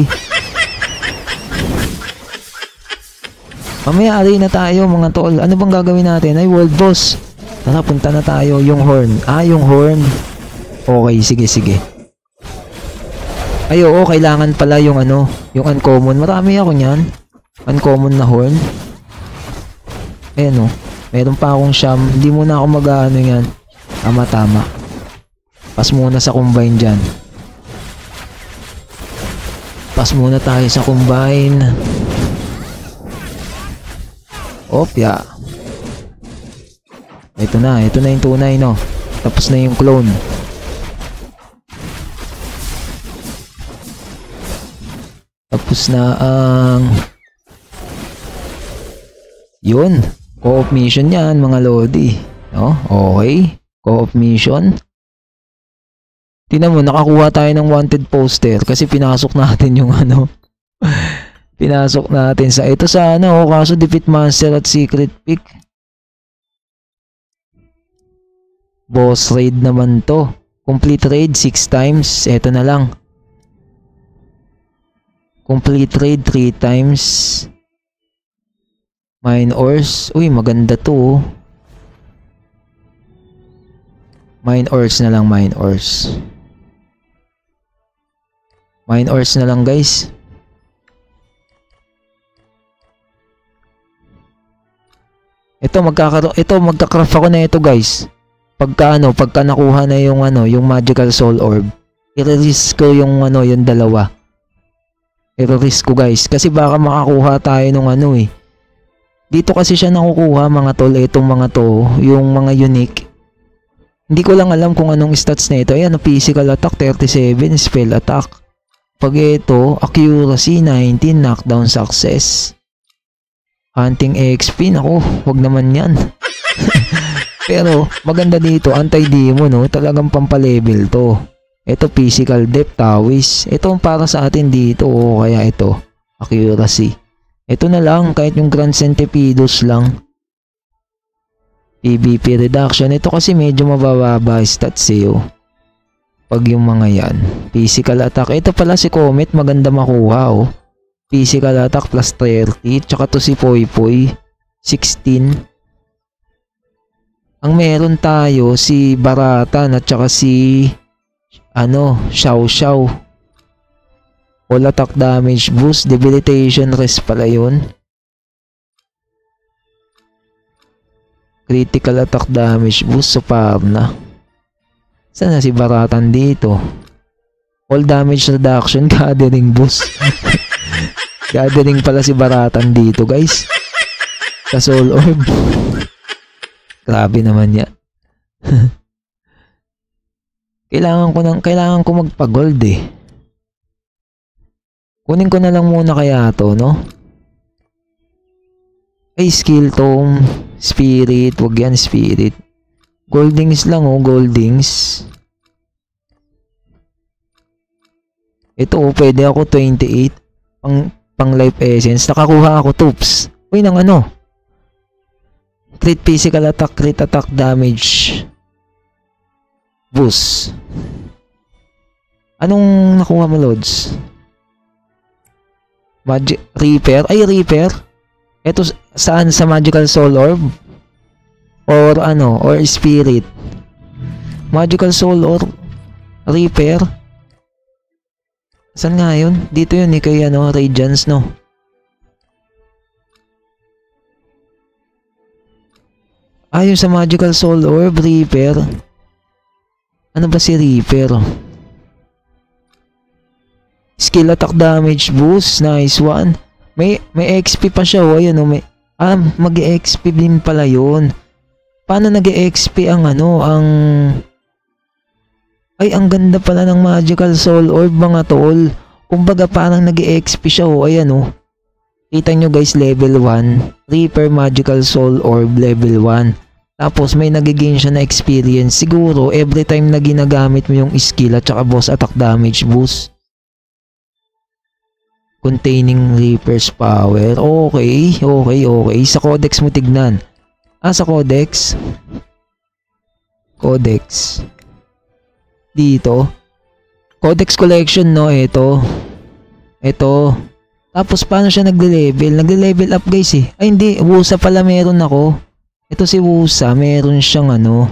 Mamaya arena tayo, mga tol. Ano bang gagawin natin? Ay, world boss. Tara, punta na tayo. Yung horn. Yung horn. Okay, sige. Ay, oo, kailangan pala yung yung uncommon. Marami ako niyan. Uncommon na horn. Ayan, meron pa akong sham. Hindi muna ako yan. Tama. Pas muna sa combine dyan. Pas muna tayo sa combine. Opya. Ito na yung tunay, no? Tapos na yung clone. Tapos na ang yun. Co-op mission yan, mga lodi. No? Okay. Co-op mission. Tingnan mo, nakakuha tayo ng wanted poster kasi pinasok natin yung pinasok natin sa ito sa kaso defeat monster at secret pick. Boss raid naman to. Complete raid 6 times. Ito na lang. Complete raid 3 times. Mine ores. Uy, maganda to. Mine ores na lang, mine ores. Mine ores na lang, guys. Ito magka-craft ako na ito, guys. Pagka nakuha na yung yung magical soul orb, i-release ko yung yung dalawa. I-release ko, guys, kasi baka makakuha tayo ng Dito kasi siya nakukuha, mga tol, itong mga to, yung mga unique. Hindi ko lang alam kung anong stats na ito. Ayan, physical attack 37, spell attack Pag ito, accuracy 19, knockdown success. Hunting XP, naku, wag naman yan. Pero maganda dito, anti-demon, no? Talagang pampalevel to. Ito physical depth, tawis. Ito para sa atin dito, o kaya ito, accuracy. Ito na lang, kahit yung Grand Centipedos lang. PvP reduction, ito kasi medyo mabababa stats eh, oh. Pag yung mga yan, physical attack. Ito pala si Comet, maganda makuha, oh. Physical attack plus 30. Tsaka to si Poy Poy, 16. Ang meron tayo, si Baratan at tsaka si, Xiao Xiao. All attack damage boost, debilitation rest pala yun. Critical attack damage boost, so na. Saan na si Baratan dito? All damage reduction, gathering boost. Gathering pala si Baratan dito, guys. Sa Soul Orb. Grabe naman yan. Kailangan ko magpa-gold eh. Kunin ko na lang muna kaya to, no? Ay, skill tome, spirit, wag yan spirit. Goldings lang, oh, goldings. Ito, oh, pwede ako 28 pang life essence. Nakakuha ako toops. Uy, ng crit physical attack, crit attack damage boost. Anong nakuha mo, Lods? Magic Reaper? Ay, Reaper? Ito saan? Sa Magical Soul Orb? Or or Spirit? Magical Soul Orb? Reaper? Saan nga yun? Dito yun eh, kay Radiance, no? Ayun sa Magical Soul Orb, Reaper. Ano ba si Reaper? Skill attack damage boost, nice one. May XP pa siya, oh, ayun, oh, mag-XP din pala yun. Paano nag-XP ang ay, ang ganda pala ng Magical Soul Orb, mga tol. Kumbaga parang nag-XP siya, oh, ayan, oh. Kita nyo guys, level 1. Reaper Magical Soul Orb, level 1. Tapos may nagigain siya na experience. Siguro, every time na ginagamit mo yung skill at saka boss attack damage boost. Containing Reaper's power. Okay. Sa codex mo tignan. Sa codex. Dito. Codex collection, no? Ito. Tapos paano siya nagle-level? Nagle-level up, guys eh. Ay hindi, Wusa pala meron ako. Ito si Wusa, meron siyang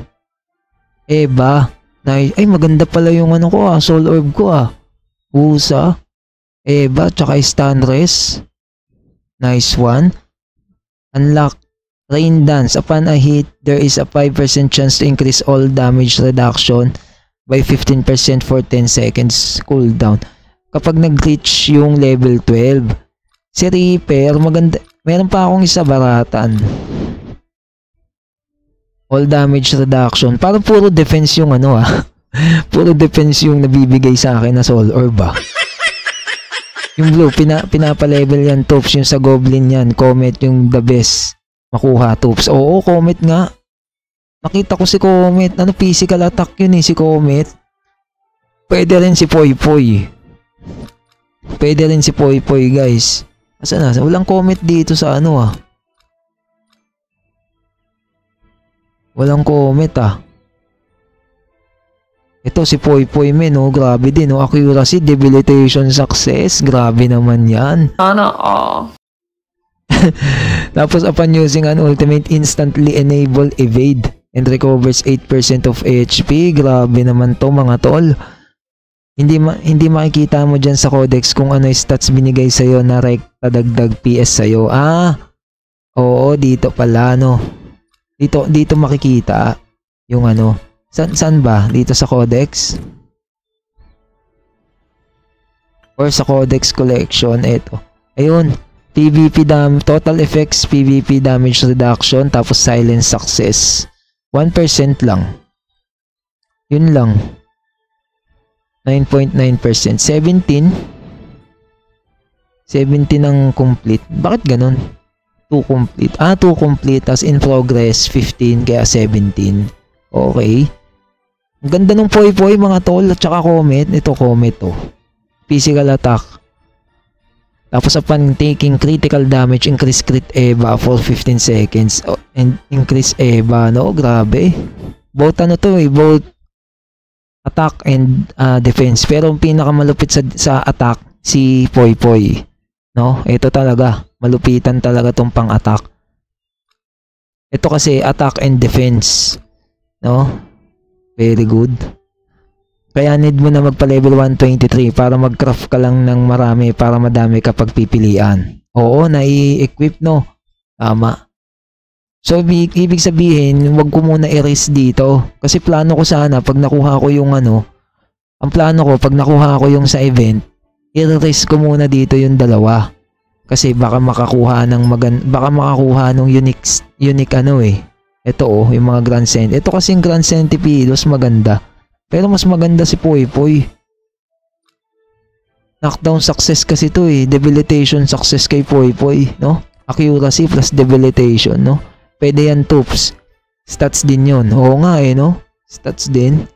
Eva. Ay maganda pala yung ko, Soul Orb ko, Wusa, Eva, tsaka Stanres. Nice one. Unlock Rain Dance. Upon a hit, there is a 5% chance to increase all damage reduction by 15% for 10 seconds cooldown. Kapag nag-reach yung level 12. Si Reaper, maganda. Meron pa akong isa, Baratan. All damage reduction. Parang puro defense yung puro defense yung nabibigay sa akin na Soul Orb, Yung blue, pinapa-level yan, Toops. Yung sa Goblin yan, Comet yung the best. Makuha, Toops. Oo, Comet nga. Nakita ko si Comet. Physical attack yun si Comet. Pwede rin si Poy Poy. Guys. Asa na? Walang Comet dito sa Walang Comet, Ito si Poy Poy, men, grabe din, accuracy, debilitation, success, grabe naman yan. Tapos upon using an ultimate, instantly enable evade and recovers 8% of HP. Grabe naman to, mga tol. Hindi makikita mo dyan sa codex kung stats binigay sa'yo na rekta dagdag PS sa'yo. Oo, dito pala, Dito makikita yung Saan ba? Dito sa codex? Or sa codex collection? Ito. Ayun. PvP total effects, PvP damage reduction, tapos silence success. 1% lang. Yun lang. 9.9%. 17. 17 ang complete. Bakit ganun? 2 complete. 2 complete. As in progress, 15 kaya 17. Okay. Ang ganda ng Poi Poi mga tol. At saka Comet. Ito Comet oh. Physical attack. Tapos upon taking critical damage, increase crit EVA for 15 seconds. Oh, and increase EVA. No? Grabe. Both ano to eh. Both attack and defense. Pero ang pinakamalupit sa attack, si Poi Poi. No? Ito talaga. Malupitan talaga tong pang-attack. Ito kasi attack and defense. No? Very good. Kaya need mo na magpa-level 123 para mag-craft ka lang ng marami para madami kapag pipilian. Oo, nai-equip no. Tama. So, ibig sabihin, wag ko muna i-race dito. Kasi plano ko sana, pag nakuha ko yung ano, ang plano ko, pag nakuha ko yung sa event, i-race ko muna dito yung dalawa. Kasi baka makakuha ng baka makakuha ng unique ano eh. Ito oh, yung mga Grand Centipede. Ito kasing Grand Centipede, maganda. Pero mas maganda si Poi Poi. Knockdown success kasi to eh. Debilitation success kay Poi Poi, no? Accuracy plus debilitation, no? Pwede yan toops. Stats din yun. Oo nga eh, no? Stats din.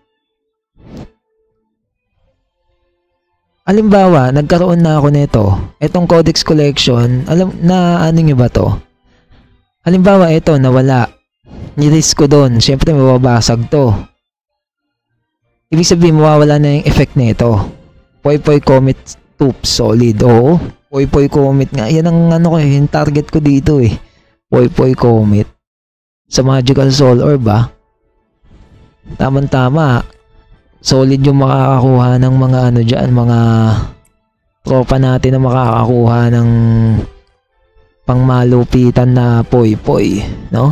Halimbawa, nagkaroon na ako nito. Itong Codex Collection, alam na ano nyo ba to? Halimbawa, ito, nawala. Ni-risk ko doon. Siyempre, mababasag to. Ibig sabihin, mawawala na yung effect nito. Poi Poi Comet Toops, solid. Oo. Poi Poi Comet nga. Yan ang ano ko, yung target ko dito eh. Poi Poi Comet. Sa Magical Soul Orb ba? Tama-tama. Solid yung makakakuha ng mga ano dyan, mga tropa natin na makakakuha ng pangmalupitan na Poi Poi, no?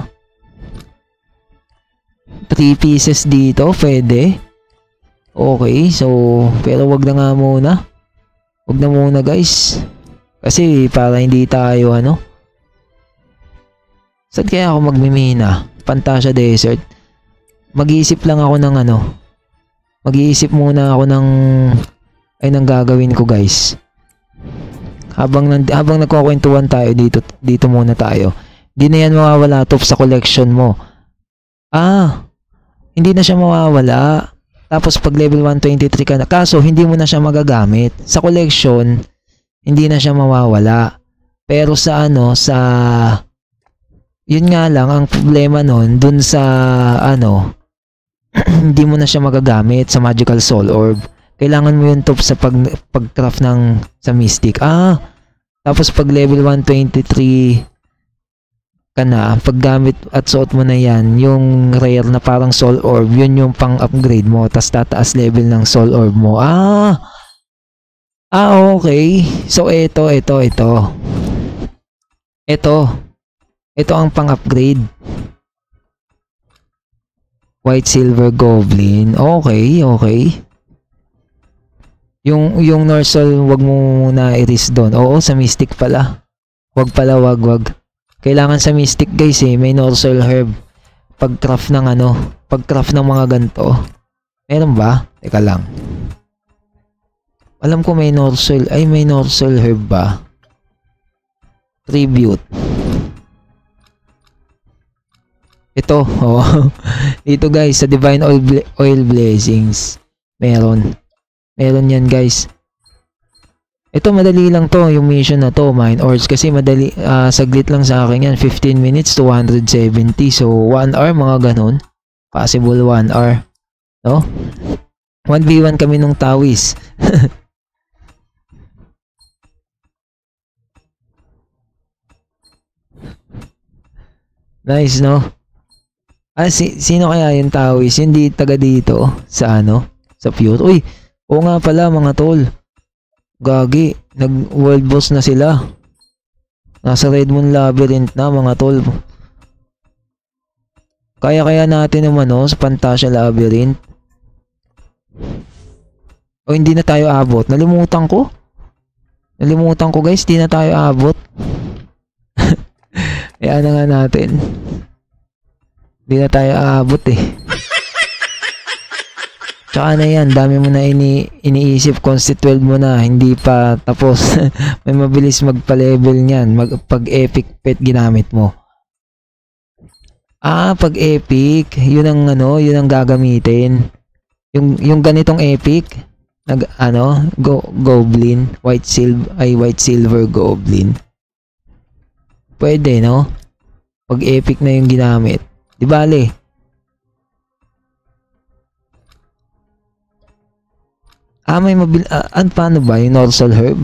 3 pieces dito, pwede. Okay, so, pero wag na nga muna. Wag na muna guys. Kasi para hindi tayo ano. Saan kaya ako magmimina? Pantasya Desert. Mag-iisip lang ako ng ano. Mag-iisip muna ako ng nang gagawin ko guys. Habang nagkukwentuhan tayo dito muna tayo. Hindi na yan mawawala top sa collection mo. Hindi na siya mawawala. Tapos pag level 123 ka na, kaso hindi mo na siya magagamit. Sa collection, hindi na siya mawawala. Pero sa ano, yun nga lang, ang problema nun, dun sa ano, hindi mo na siya magagamit sa Magical Soul Orb. Kailangan mo yun top sa pag-craft ng sa Mystic. Tapos pag level 123 ka na, paggamit at suot mo na yan, yung rare na parang Soul Orb, yun yung pang-upgrade mo, tas tataas level ng Soul Orb mo. Okay. So, ito. Ito ang pang-upgrade. White Silver Goblin. Okay. Yung Norsol, wag mo muna i-risk doon. Oo, sa Mystic pala. Wag. Kailangan sa Mystic guys eh, may Norsol Herb. Pag-craft ng mga ganto. Meron ba? Teka lang. Alam ko may Norsol Herb ba? Tribute. Ito, dito guys, sa Divine Oil Blessings. Meron yan guys. Ito madali lang to, yung mission na to, mine ores, kasi madali, saglit lang sa akin yan, 15 minutes to 170, so 1 hour mga ganun, possible 1 hour, no? 1v1 kami nung Tawis. Nice, no? Sino kaya yung Tawis? Hindi taga dito, sa sa Pure. Uy, oo nga pala mga tol. Gagi, nag-world boss na sila. Nasa Red Moon Labyrinth na mga tol. Kaya natin naman sa Pantasya Labyrinth. O hindi na tayo abot. Nalimutan ko guys, hindi na tayo abot. Kaya na nga natin. Hindi na tayo aabot eh. Tsaka na yan, dami mo na iniisip, Consti 12 mo na, hindi pa tapos. May mabilis magpa-level niyan, pag epic pet ginamit mo. Pag epic, yun ang yun ang gagamitin. Yung ganitong epic, goblin, white silver goblin. Pwede, no? Pag epic na yung ginamit. Di bale. May paano ba yung Norsal Herb?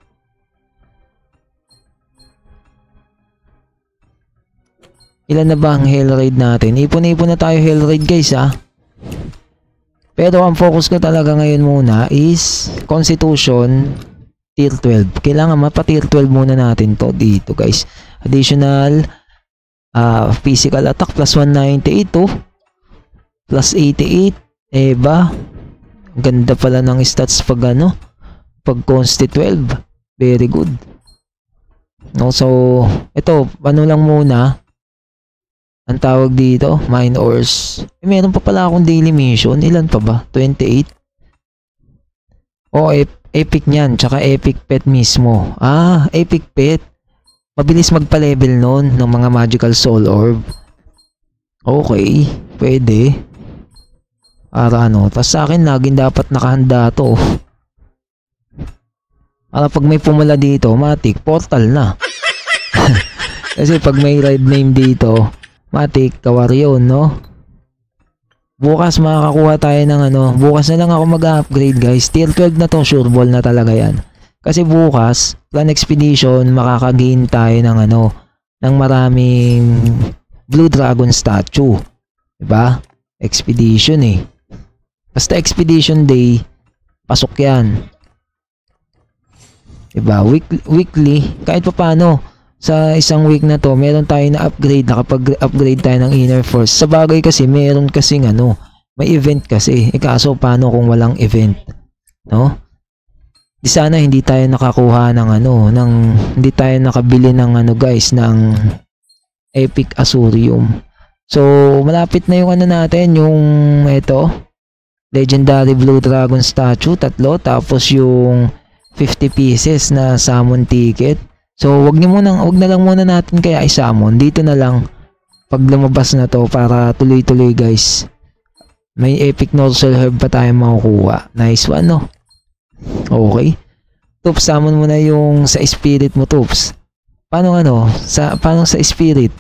Ilan na ba ang Hell Raid natin? Ipon-ipon na tayo Hell Raid guys Pero ang focus ko talaga ngayon muna is Constitution Tier 12. Kailangan mapa-Tier 12 muna natin to dito guys. Additional physical attack plus 198 plus 88. Eba. Ganda pala ng stats pag pag Consti 12. Very good. No, so ito, lang muna. Ang tawag dito, mine ores. Meron pa pala akong daily mission. Ilan pa ba? 28. Epic niyan, tsaka epic pet mismo. Epic pet. Mabilis magpa-level nun ng mga magical soul orb. Okay, pwede. Tapos sa akin laging dapat nakahanda to. Para pag may pumala dito, matik, portal na. Kasi pag may ride name dito, matik, kawaryon, no? Bukas makakakuha tayo ng bukas na lang ako mag-upgrade guys. Tier 12 na to, sure ball na talaga yan. Kasi bukas, Clan Expedition, makaka-gain tayo ng ng maraming Blue Dragon statue. Diba? Expedition Basta Expedition Day, pasok yan. Diba? Weekly, kahit pa paano, sa isang week na to, meron tayo na upgrade, nakapag-upgrade tayo ng Inner Force. Sa bagay kasi, meron kasing may event kasi. Kaso, paano kung walang event? No? Di sana hindi tayo nakakuha ng hindi tayo nakabili ng guys, ng Epic Azurium. So, malapit na yung natin, yung Legendary Blue Dragon statue, 3, tapos yung 50 pieces na summon ticket. So, wag na lang muna natin kaya i-summon. Dito na lang pag lumabas na to para tuloy-tuloy guys. May epic Norsal Herb pa tayo makukuha. Nice one, no? Okay. Tops, summon mo na yung sa spirit mo, Tops. Paano paano sa spirit?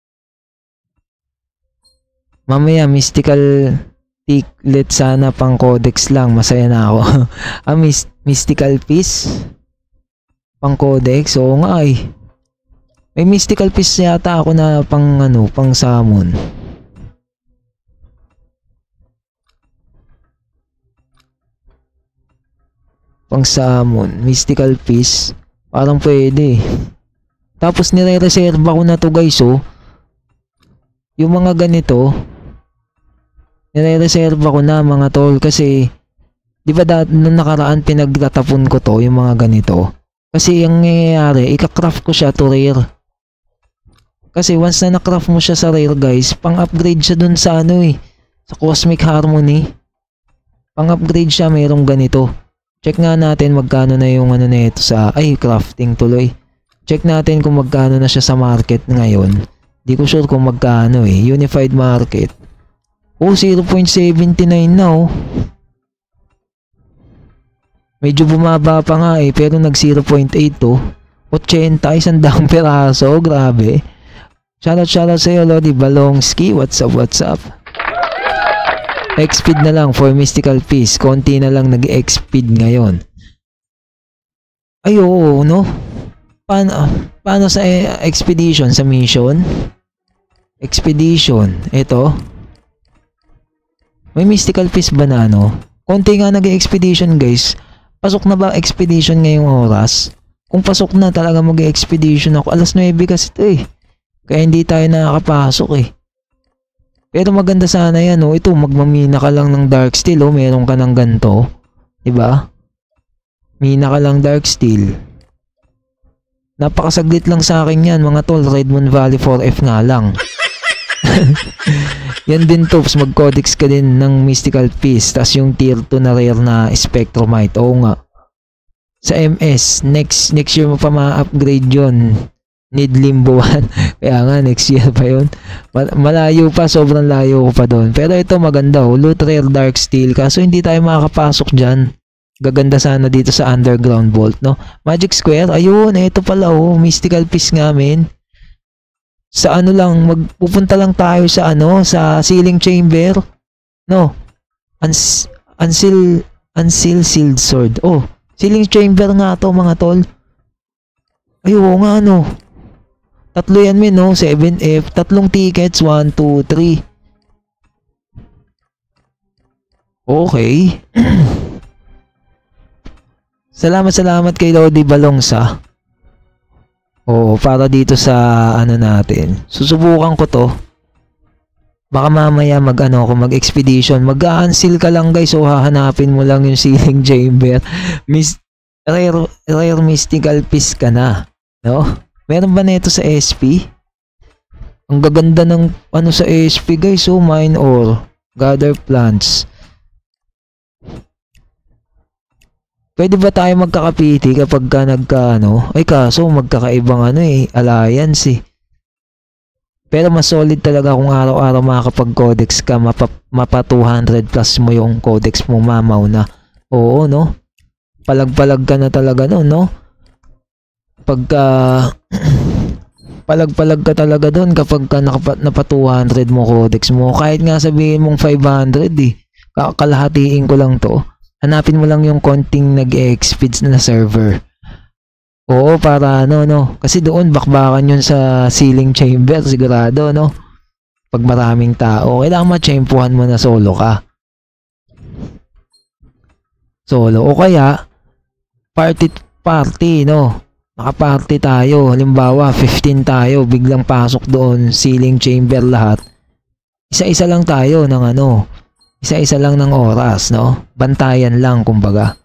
Mamaya, mystical tiklet sana pang codex lang. Masaya na ako. Mystical piece? Pang codex? Oo nga May mystical piece yata ako na pang pang summon. Pang summon. Mystical piece. Parang pwede. Tapos nire-reserva ko na to guys Yung mga ganito, nire-reserva ko na mga tol kasi di ba nung nakaraan pinagtatapon ko to yung mga ganito. Kasi yung nangyayari, ika-craft ko siya to rare. Kasi once na na-craft mo siya sa rare guys, pang-upgrade siya dun sa sa Cosmic Harmony. Pang-upgrade siya, mayroong ganito. Check nga natin magkano na yung nito sa, crafting tuloy. Check natin kung magkano na siya sa market ngayon. Di ko sure kung magkano Unified market. 0.79 na Medyo bumaba pa nga pero nag 0.8 80, isang daang peraso, grabe. Shoutout sa'yo Lodi Balongski, what's up? X-speed na lang for mystical piece, konti na lang nag-X-speed ngayon. Oo, no? Paano sa expedition, sa mission? Expedition, ito. May mystical piece ba na Konti nga nag-expedition guys. Pasok na ba expedition ngayong oras? Kung pasok na talaga mag-expedition ako, 9:00 kasi ito Kaya hindi tayo nakakapasok Pero maganda sana yan Ito, magmamina ka lang ng dark steel meron ka ng ganito. Diba? Mina ka lang dark steel. Napakasaglit lang sa akin yan mga tol. Red Moon Valley 4F nga lang. Yan din Tops, mag-codex ka din ng Mystical Piece, tas yung tier 2 na rare na Spectromite. Oo nga. Sa MS, next year mo pa ma-upgrade yun. Need Limbo 1. Kaya nga, next year pa yun. Malayo pa, sobrang layo ko pa doon. Pero ito maganda oh, Loot Rare Dark Steel. Kaso hindi tayo makakapasok dyan. Gaganda sana dito sa Underground Vault, no? Magic Square, ayun, ito pala oh, Mystical Piece nga men. Sa ano lang, magpupunta lang tayo sa ano, sa Sealing Chamber. No. Unseal Sealed Sword. Oh, Sealing Chamber nga to mga tol. Ayun nga ano. Tatlo yan men, no? 7F, tatlong tickets, 1, 2, 3. Okay. Salamat kay Lodi Balongsa. Oo, para dito sa ano natin. Susubukan ko to. Baka mamaya mag-expedition. Mag-unseal ka lang guys. So hahanapin mo lang yung Sealing Chamber. Rare Mystical Piece ka na. No? Meron ba nito sa SP? Ang gaganda ng ano sa SP guys. So mine ore. Gather plants. Pwede ba tayo magkakapiti kapag ka ay kaso magkakaibang alliance eh. Pero mas solid talaga kung araw-araw makakapag-codex ka, mapa 200 plus mo yung codex mo, mamaw na. Oo no? Palag-palag ka na talaga no? Pagka palag-palag ka talaga doon kapag ka napa 200 mo codex mo. Kahit nga sabihin mong 500 eh. Kalahatiin ko lang to. Hanapin mo lang yung konting nag-e-expeeds na server. Oo, para no. Kasi doon bakbakan yun sa Sealing Chamber, sigurado, no? Pag maraming tao, kailangan ma-champuhan mo na solo ka. Solo. O kaya, party, no? Naka-party tayo. Halimbawa, 15 tayo. Biglang pasok doon, Sealing Chamber lahat. Isa-isa lang tayo ng isa-isa lang ng oras, no? Bantayan lang, kumbaga.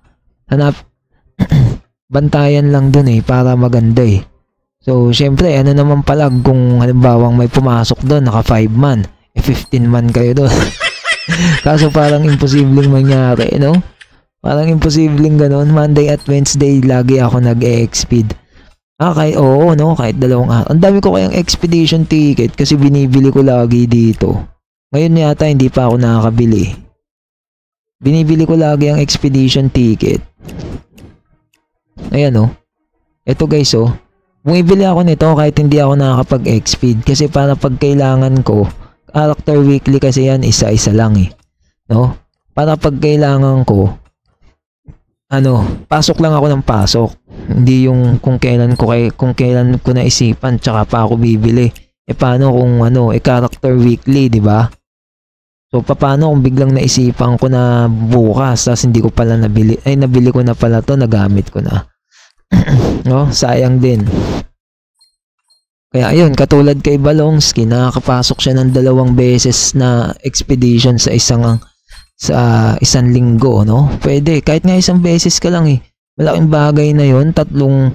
Bantayan lang dun para maganda eh. So, syempre, ano naman palag kung halimbawang may pumasok dun, naka 5 man, 15 man kayo dun. Kaso parang imposibleng mangyari, no? Parang imposibleng ganon. Monday at Wednesday, lagi ako nag-e-exped. Oo, no? Kahit 2 araw. Ang dami ko kayang expedition ticket kasi binibili ko lagi dito. Ngayon yata hindi pa ako nakakabili. Binibili ko lagi ang expedition ticket. Ayan oh. Ito guys oh. Bumibili ako nito kahit hindi ako nakakapag-exped kasi para pag kailangan ko, character weekly kasi yan, isa-isa lang eh. No? Para pag kailangan ko, pasok lang ako ng pasok. Hindi yung kung kailan ko naisipan tsaka pa ako bibili. Paano kung character weekly, di ba? So, paano kung biglang naisipan ko na bukas, tapos hindi ko pala nabili, nabili ko na pala to, nagamit ko na. No? Sayang din. Kaya, ayun, katulad kay Balongski, nakakapasok siya ng 2 beses na expedition sa isang linggo, no? Pwede, kahit nga 1 beses ka lang eh. Malaking bagay na yun, tatlong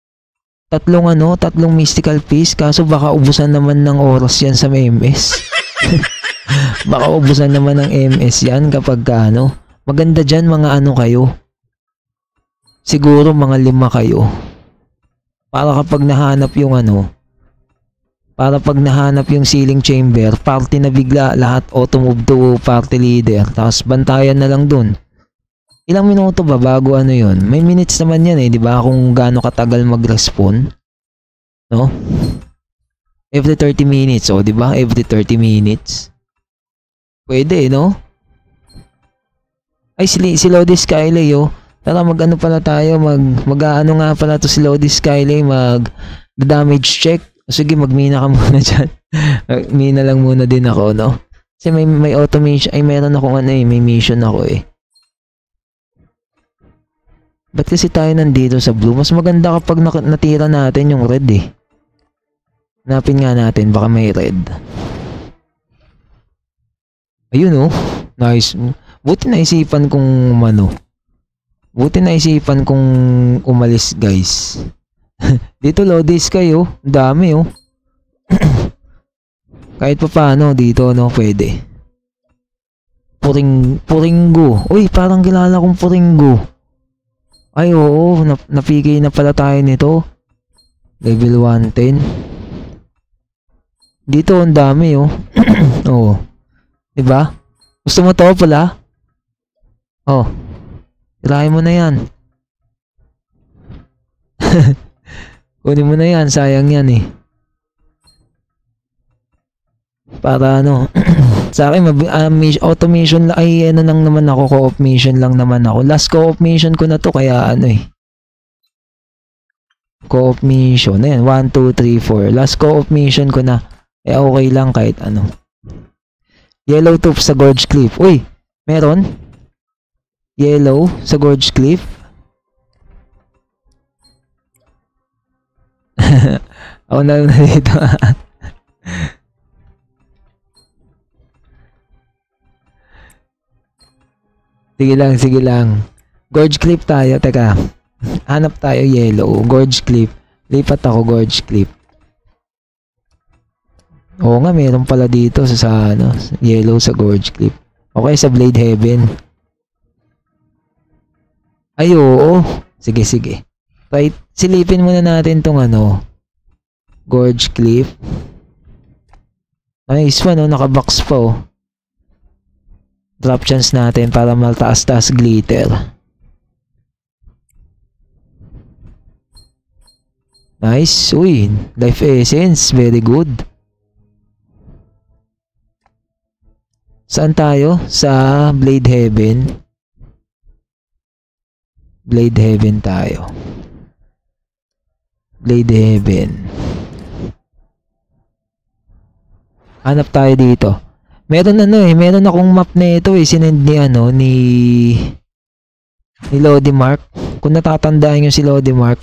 mystical piece, kaso baka ubusan naman ng oras yan sa MS. Baka ubusan naman ng MS yan kapag maganda dyan mga kayo. Siguro mga 5 kayo. Para kapag nahanap yung para pag nahanap yung Sealing Chamber, party na bigla, lahat auto move to party leader, tapos bantayan na lang dun. Ilang minuto ba bago yun? May minutes naman yan di ba? Kung gaano katagal mag-respawn. No? Every 30 minutes, di ba? Every 30 minutes. Pwede, no? Ay, si Lodi Skylay, Tara, pala tayo, nga pala to si Lodi Skylay, damage check. Sige, magmina ka muna dyan. Mina lang muna din ako, no? Kasi may automation, meron akong may mission ako Ba't kasi tayo nandito sa blue? Mas maganda kapag natira natin yung red Hanapin nga natin, baka may red. Ayun nice. Buti naisipan kong umalis guys. Dito Lodis kayo, dami Kahit pa paano dito, no, pwede. Puringgo. Uy, parang kilala kong Puringgo. Ay, oo, napigay na pala tayo nito. Level 110. Dito, ang dami, oh. Oo. Diba? Gusto mo to pala? Oh. Tirahin mo na yan. Kunin mo na yan, sayang yan eh. Para ano, sa akin automation lang, ay ano lang naman ako, co-op mission lang naman ako. Last co-op mission ko na to, kaya ano eh. Co-op mission, ayan, 1, 2, 3, 4. Last co-op mission ko na, eh okay lang kahit ano. Yellow tooth sa Gorge Cliff. Uy, meron? Yellow sa Gorge Cliff. Ako na dito. Sige lang. Gorge Cliff tayo. Teka. Hanap tayo yellow. Gorge Cliff. Lipat ako Gorge Cliff. Oo nga, meron pala dito sa ano, yellow sa Gorge Cliff. Okay, sa Blade Heaven. Ay, oo. Sige. Right, silipin muna natin tong ano, Gorge Cliff. Nice one, oh, naka-box pa, oh. Drop chance natin para mataas-taas glitter. Nice. Uy, life essence. Very good. Saan tayo? Sa Blade Heaven. Blade Heaven tayo. Blade Heaven. Hanap tayo dito. Meron meron akong map na ito eh, sinend ni ano, ni Lodimark. Kung natatandaan nyo si Lodimark,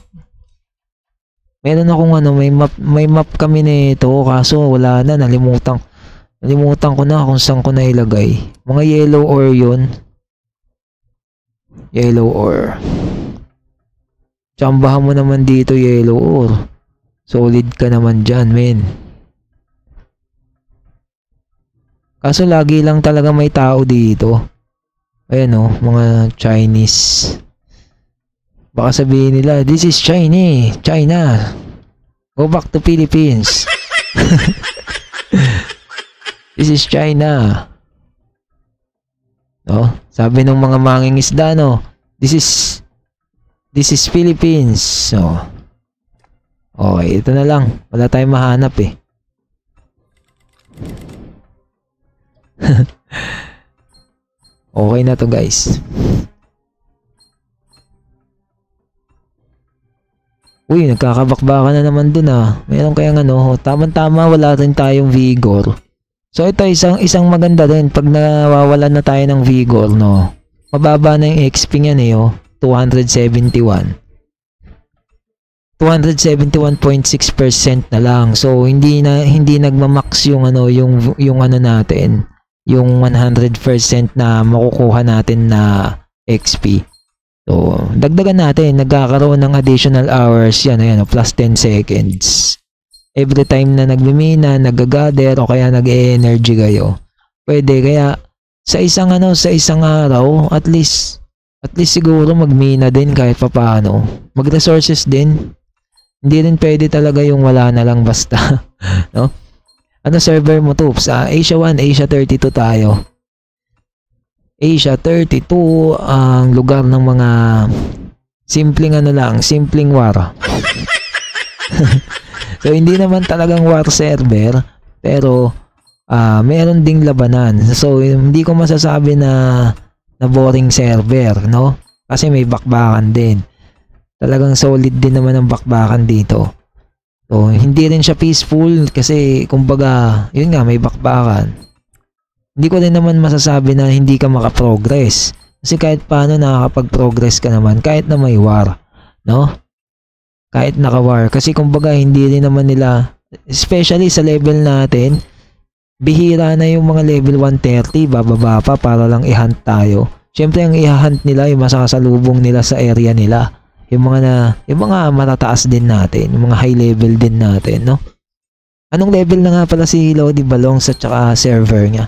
meron akong ano, may map kami na ito, kaso wala na, nalimutan ko na kung saan ko na ilagay. Mga yellow ore yun. Yellow ore. Tsambahan mo naman dito, yellow ore. Solid ka naman dyan, men. Kaso lagi lang talaga may tao dito. Ayan o, mga Chinese. Baka sabihin nila, this is China. Go back to Philippines. This is China. No? Sabi ng mga mangingisda, no? This is Philippines. So, okay, ito na lang. Wala tayong mahanap eh. Okay na to, guys. Uy, nagkakabakbaka na naman dun ah. Meron kayang ano, tama-tama wala rin tayong vigor. So ito isang maganda din pag nawawalan na tayo ng vigor, no. Mababa na yung XP niyan eh, oh. 271. 271.6% na lang. So hindi nagma-max yung ano, yung ano natin, yung 100% na makukuha natin na XP. So dagdagan natin, nagkakaroon ng additional hours yan, ayan, plus 10 seconds. Every time na nagmimina, nagagather o kaya nag-e-energy kayo. Pwede kaya sa isang araw, at least siguro magmina din kahit papaano. Mag-resources din. Hindi rin pwede talaga yung wala na lang basta, no? Ano server mo to? Sa Asia 1, Asia 32 tayo. Asia 32 ang lugar ng mga simpleng ano lang, simpleng war. So hindi naman talagang war server, pero meron ding labanan. So hindi ko masasabi na boring server, no? Kasi may bakbakan din. Talagang solid din naman ang bakbakan dito. So hindi rin siya peaceful kasi kumbaga, yun nga, may bakbakan. Hindi ko din naman masasabi na hindi ka makaprogress. Kasi kahit paano nakakapag-progress ka naman kahit na may war, no? Kahit naka-war. Kasi kumbaga hindi rin naman nila, especially sa level natin, bihira na yung mga level 130, bababa pa para lang i-hunt tayo. Siyempre ang i-hunt nila yung masasalubong nila sa area nila. Yung mga matataas din natin, yung mga high level din natin, no? Anong level na nga pala si Lodi Balong sa tsaka server niya?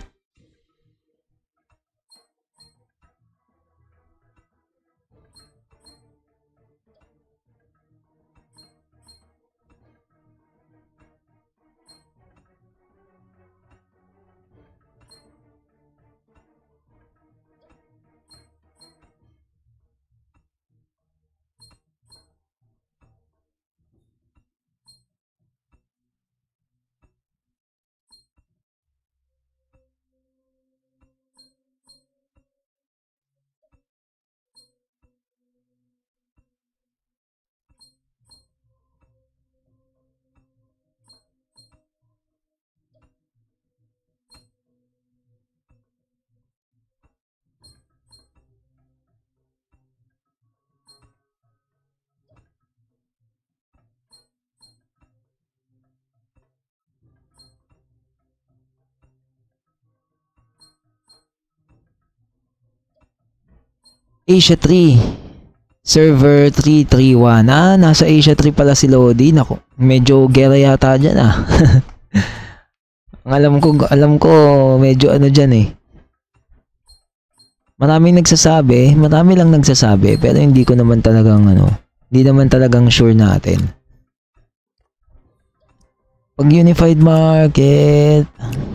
Asia 3. Server 331. Nasa Asia 3 pala si Lodi. Naku, medyo gera yata dyan Ang alam ko medyo ano dyan Marami lang nagsasabi, pero hindi ko naman talagang hindi naman talagang sure natin. Pag Unified Market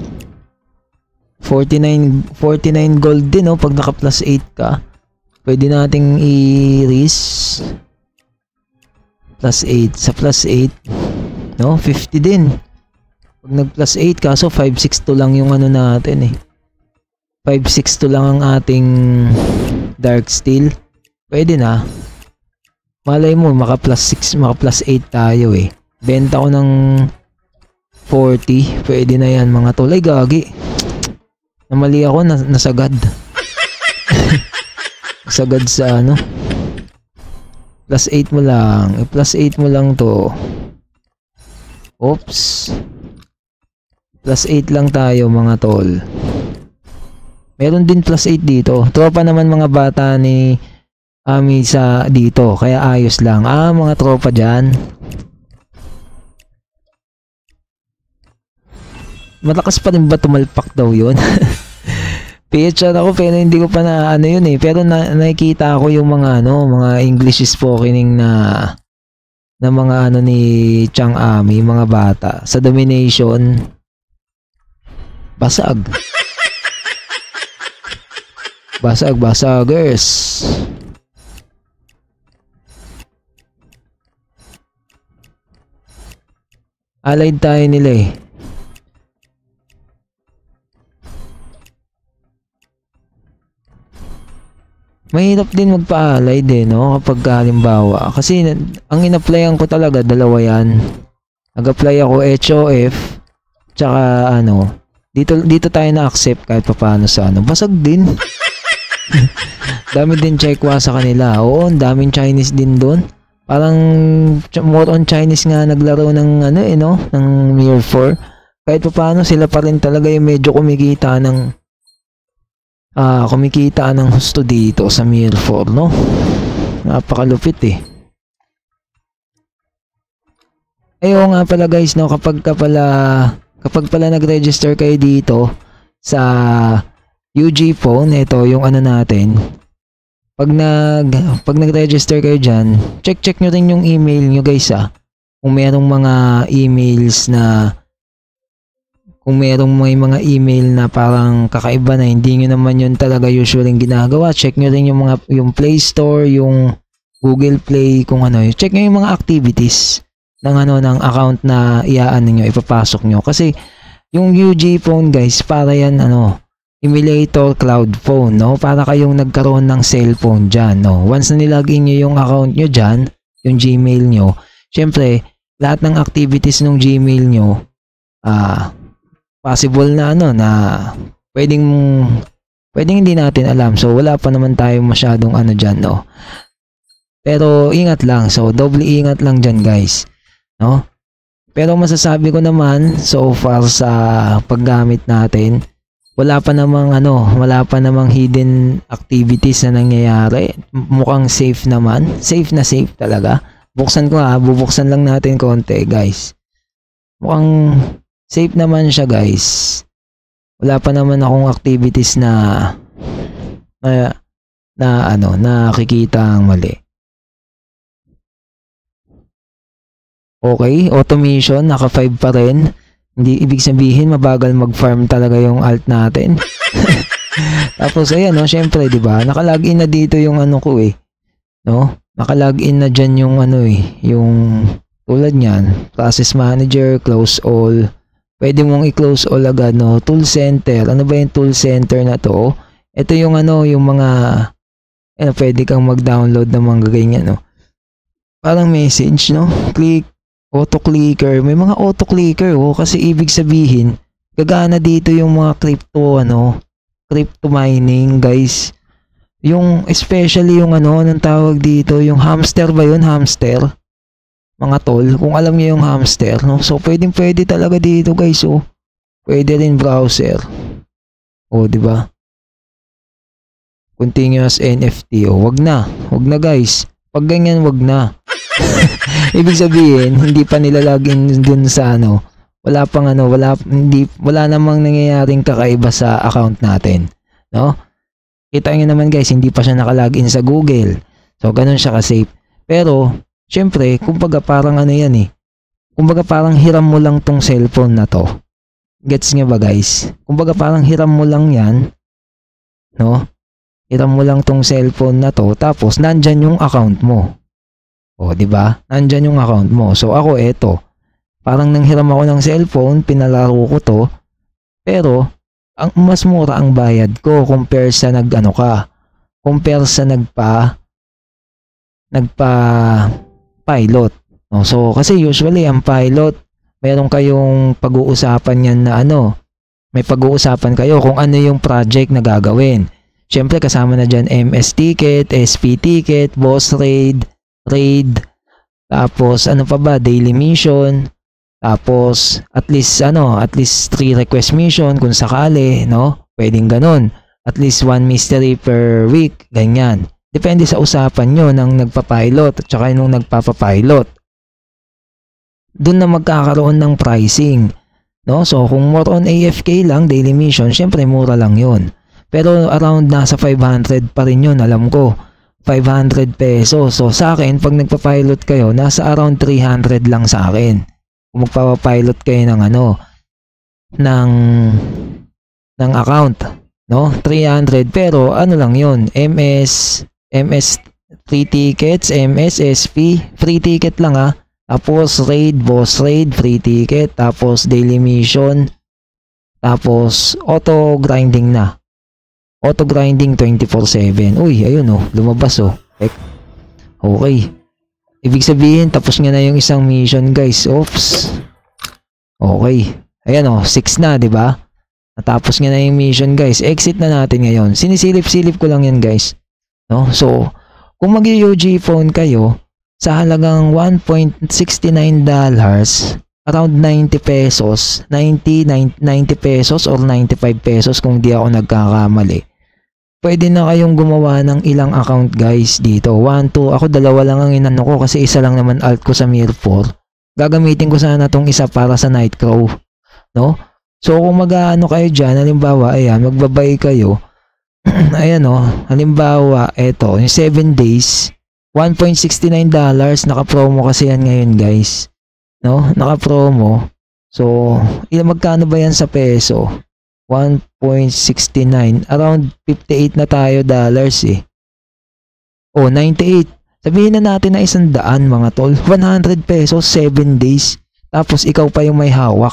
49 gold din pag naka plus 8 ka. Pwede nating i-risk plus 8 sa plus 8 50 din pag nag plus 8, kaso 562 lang yung natin 562 lang ang ating dark steel. Pwede na, malay mo maka plus 6 maka plus 8 tayo benta ko ng 40. Pwede na yan mga tol. Ay gagi, namali ako, nasagad sagad sa plus 8 mo lang, plus 8 mo lang to. Oops, plus 8 lang tayo mga tol. Meron din plus 8 dito, tropa naman mga bata ni Ami sa dito, kaya ayos lang. Mga tropa dyan, malakas pa rin ba tumalpak daw yun? PHR ako pero hindi ko pa na yun pero nakikita ko yung mga mga English spokening na mga ni Chang Ami, mga bata sa domination. Basagers. Allied tayo nila Mahirap din magpa-allied kapag halimbawa, kasi ang in-applyan ko talaga dalawa yan. Nag-apply ako HOF tsaka dito tayo na-accept kahit papaano sa basag din. Dami din Chekwa sa kanila. Oo, daming Chinese din doon. Parang more on Chinese nga naglaro ng ng Mirror 4. Kahit papaano sila pa rin talaga yung medyo kumikita ng husto dito sa Mirror 4 napakalupit Ayaw nga pala guys kapag pala nag-register kayo dito sa UG phone, ito yung natin. Pag nag-register kayo dyan, check nyo rin yung email nyo guys kung merong mga emails na may mga email na parang kakaiba na hindi nyo naman yun talaga usually ginagawa, check nyo rin yung Play Store, yung Google Play, kung check nyo yung mga activities ng ng account na nyo, ipapasok nyo. Kasi yung UG phone guys, para yan emulator cloud phone para kayong nagkaroon ng cellphone dyan Once na nilagin nyo yung account nyo dyan, yung Gmail nyo, syempre lahat ng activities ng Gmail nyo possible na na pwedeng hindi natin alam. So wala pa naman tayo masyadong dyan pero ingat lang, so doble ingat lang dyan guys pero masasabi ko naman so far sa paggamit natin, wala pa namang hidden activities na nangyayari. Mukhang safe naman, safe na safe talaga. Buksan ko bubuksan lang natin konti guys. mukhang safe naman siya guys. Wala pa naman akong activities na nakikita ang mali. Okay, automation, naka 5 pa rin. Hindi ibig sabihin mabagal mag-farm talaga yung alt natin. Tapos ayan no, syempre 'di ba? Naka-login na dito yung ano ko eh. No? Naka-login na diyan yung ano eh, yung tulad niyan, process manager, close all. Pwede mong i-close all agad no. Tool center. Ano ba yung tool center na to? Ito yung ano, yung mga pwede kang mag-download ng mga ganyan no. Parang message no. Click auto-clicker. May mga auto-clicker oh, kasi ibig sabihin gagana dito yung mga crypto mining guys. Yung especially yung anong tawag dito, yung hamster ba yun? Hamster. Mga tol, kung alam niyo yung hamster, no? So pwede talaga dito guys oh. Pwede rin browser. Oh, di ba? Continuous NFT oh, wag na guys. Pag ganyan wag na. Ibig sabihin, hindi pa nila login dun sa wala namang nangyayaring kakaiba sa account natin, no? Kita niyo naman guys, hindi pa siya nakalogin sa Google. So ganun siya ka-safe. Pero syempre, kumbaga parang yan eh. Kumbaga parang hiram mo lang tong cellphone na to. Gets niyo ba guys? Kumbaga parang hiram mo lang 'yan, no? Hiram mo lang tong cellphone na to, tapos nandyan yung account mo. O, di ba? Nandyan yung account mo. So, ako, eto. Parang nanghiram ako ng cellphone, pinalaro ko to. Pero, mas mura ang bayad ko compare sa compare sa nagpa-pilot. No? So, kasi usually, ang pilot, meron kayong pag-uusapan yan na may pag-uusapan kayo kung ano yung project na gagawin. Siyempre, kasama na dyan MS ticket, SP ticket, boss raid, tapos ano pa ba, daily mission, tapos at least 3 request mission kung sakali, no? Pwedeng ganun. At least 1 mystery per week, ganyan. Depende sa usapan nyo ng nagpa-pilot at saka nung nagpapa-pilot. Doon na magkakaroon ng pricing, no? So kung more on AFK lang, daily mission, syempre mura lang 'yon. Pero around nasa 500 pa rin 'yon, alam ko. 500 pesos. So sa akin, pag nagpa-pilot kayo, nasa around 300 lang sa akin. Kung magpapa-pilot kayo ng ng account, no? 300, pero lang 'yon. MS free tickets, MS SP, free ticket lang Tapos raid, boss raid, free ticket, tapos daily mission, tapos auto grinding na. Auto grinding 24/7. Uy, ayun lumabas Okay. Ibig sabihin, tapos nga na yung isang mission, guys. Oops. Okay. Ayan 6 na, 'di ba? Natapos nga na yung mission, guys. Exit na natin ngayon. Sinisilip-silip ko lang 'yan, guys. No? So, kung mag-UG phone kayo sa halagang $1.69, around 90 pesos, 90 pesos or 95 pesos kung di ako nagkakamali. Pwede na kayong gumawa ng ilang account guys dito. 1, 2, ako dalawa lang ang inano ko kasi isa lang naman alt ko sa Mir 4. Gagamitin ko sana tong isa para sa Nightcrow, no? So kung mag-aano kayo dyan, halimbawa, ayan, magbabay kayo. Ayan halimbawa, eto, yung 7 days, $1.69, naka-promo kasi yan ngayon guys. No? Naka-promo. So, magkano ba yan sa peso? 1.69. Around 58 na tayo dollars eh. 98. Sabihin na natin na 100 mga tol. 100 pesos, 7 days. Tapos ikaw pa yung may hawak.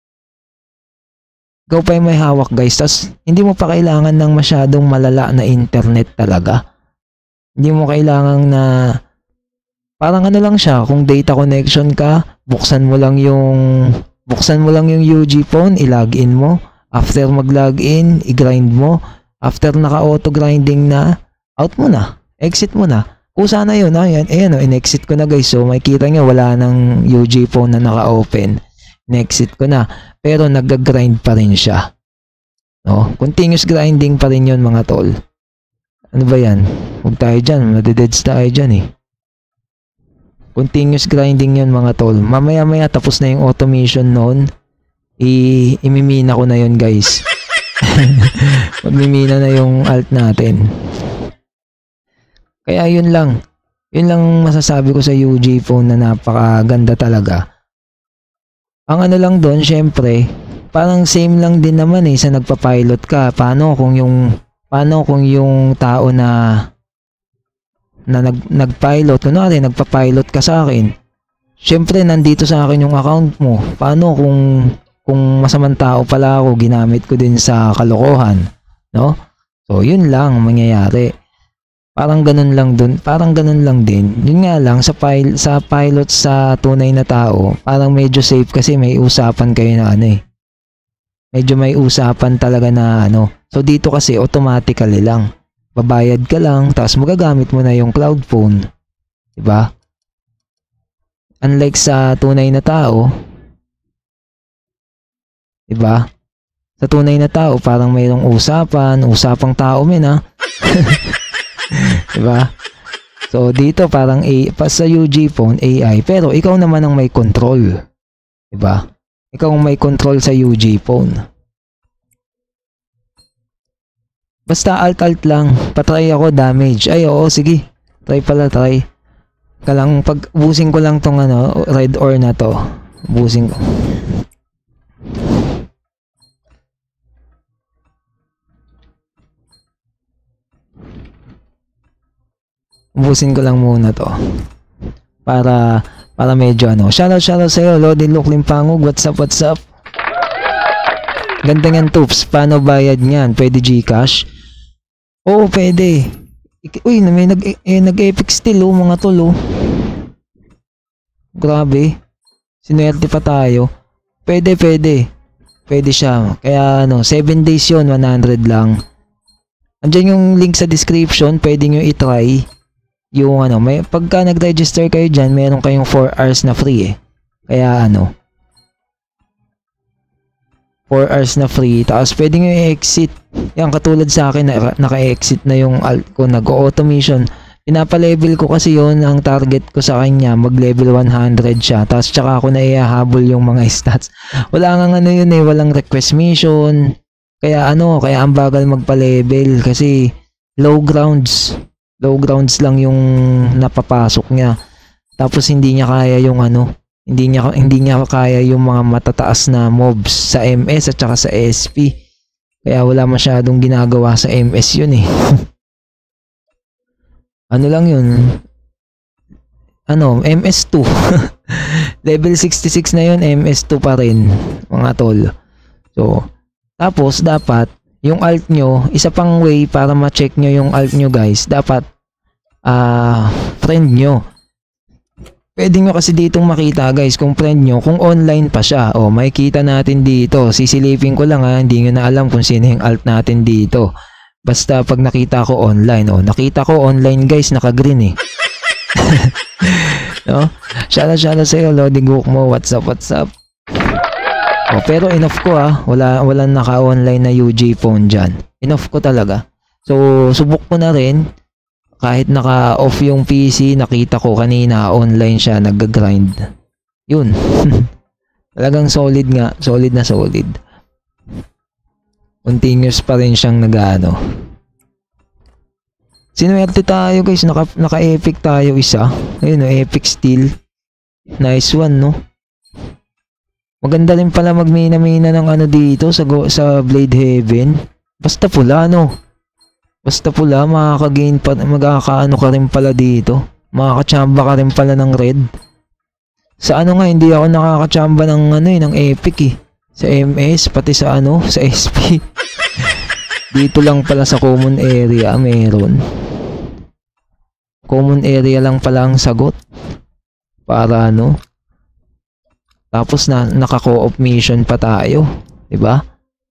Ikaw pa yung may hawak guys. Tapos hindi mo pa kailangan ng masyadong malala na internet talaga. Hindi mo kailangan na parang lang siya. Kung data connection ka, buksan mo lang yung UG phone, i-login mo. After mag-login, i-grind mo. After naka-auto grinding na, out mo na. Exit mo na. Kusa na yun. Ayan, in-exit ko na guys. So, makikita nyo, wala nang UG phone na naka-open. In-exit ko na. Pero, nag-grind pa rin siya. No? Continuous grinding pa rin yun mga tol. Ano ba yan? Huwag tayo dyan. Madededs tayo dyan eh. Continuous grinding yun mga tol. Mamaya-maya tapos na yung automation noon. Imimina ko na yun guys. Magmimina na yung alt natin. Kaya yun lang. Yun lang masasabi ko sa UJ phone na napakaganda talaga. Ang ano lang doon, syempre, parang same lang din naman sa nagpa-pilot ka. Paano kung yung tao na nag-pilot, kunwari nagpa-pilot ka sa akin. Syempre nandito sa akin yung account mo. Paano kung masamang tao pala ako, ginamit ko din sa kalokohan, no? So yun lang mangyayari. Parang ganun lang dun, parang ganun lang din. Yun nga lang sa pilot sa tunay na tao, parang medyo safe kasi may usapan kayo na medyo may usapan talaga na So dito kasi automatically lang. Babayad ka lang, tapos magagamit mo na yung cloud phone. Diba? Unlike sa tunay na tao, diba? Sa tunay na tao, parang mayroong usapang tao diba? So, dito parang pa sa UJ phone, AI, pero ikaw naman ang may control. Diba? Ikaw ang may control sa UJ phone. Basta alt lang. Patry ako damage. Ay, oo, sige. Try. Kalang busin ko lang tong red ore na to. Busin ko. Busin ko lang muna to. Para medyo Shoutout sa'yo, Lodi Luke Limpangog. What's up? Ganda nga Toops. Paano bayad niyan? Pwede Gcash? Oo, pwede. Uy, may nag-epic steal mga tol. Grabe. Sinuwerte pa tayo. Pwede. Pwede siya. Kaya 7 days yun, 100 lang. Andiyan yung link sa description. Pwede nyo i-try. Yung pagka nag-register kayo dyan, meron kayong 4 hours na free Kaya 4 hours na free, tapos pwede nyo i-exit. Yan, katulad sa akin, naka-exit na yung alt ko, nag-automation. Pinapa-level ko kasi yon, ang target ko sa kanya, mag-level 100 siya, tapos tsaka ako na ihahabol yung mga stats. Wala nga walang request mission. Kaya kaya ang bagal magpa-level, kasi low grounds lang yung napapasok niya. Tapos hindi niya kaya yung hindi niya kaya yung mga matataas na mobs sa MS at saka sa SP. Kaya wala masyadong ginagawa sa MS yun lang yun. MS2. Level 66 na yun, MS2 pa rin, mga tol. So, tapos dapat yung alt nyo, isa pang way para ma-check nyo yung alt nyo guys, dapat friend nyo. Pwede nyo kasi ditong makita guys kung friend nyo, kung online pa siya. Makikita natin dito. Sisilipin ko lang hindi nyo na alam kung sino yung alt natin dito. Basta pag nakita ko online. Nakita ko online guys, naka-green no? Shoutout sa'yo, Lodi Gook mo. What's up? Pero enough ko Walang naka-online na UJ phone dyan. Enough ko talaga. So, subok ko na rin. Kahit naka-off yung PC, nakita ko kanina online siya nag-grind. Yun. Talagang solid nga. Solid na solid. Continuous pa rin siyang Sinuwerte tayo guys. Naka-epic tayo isa. Ayun epic steal. Nice one Maganda rin pala magmina-mina ng dito sa Blade Heaven. Basta pula Basta pula, makaka-gain pa, magkakaano ka rin pala dito. Makakachamba ka rin pala ng red. Sa hindi ako nakakachamba ng epic Sa MS, pati sa sa SP. Dito lang pala sa common area meron. Common area lang pala ang sagot. Para Tapos naka-co-op mission pa tayo. Diba?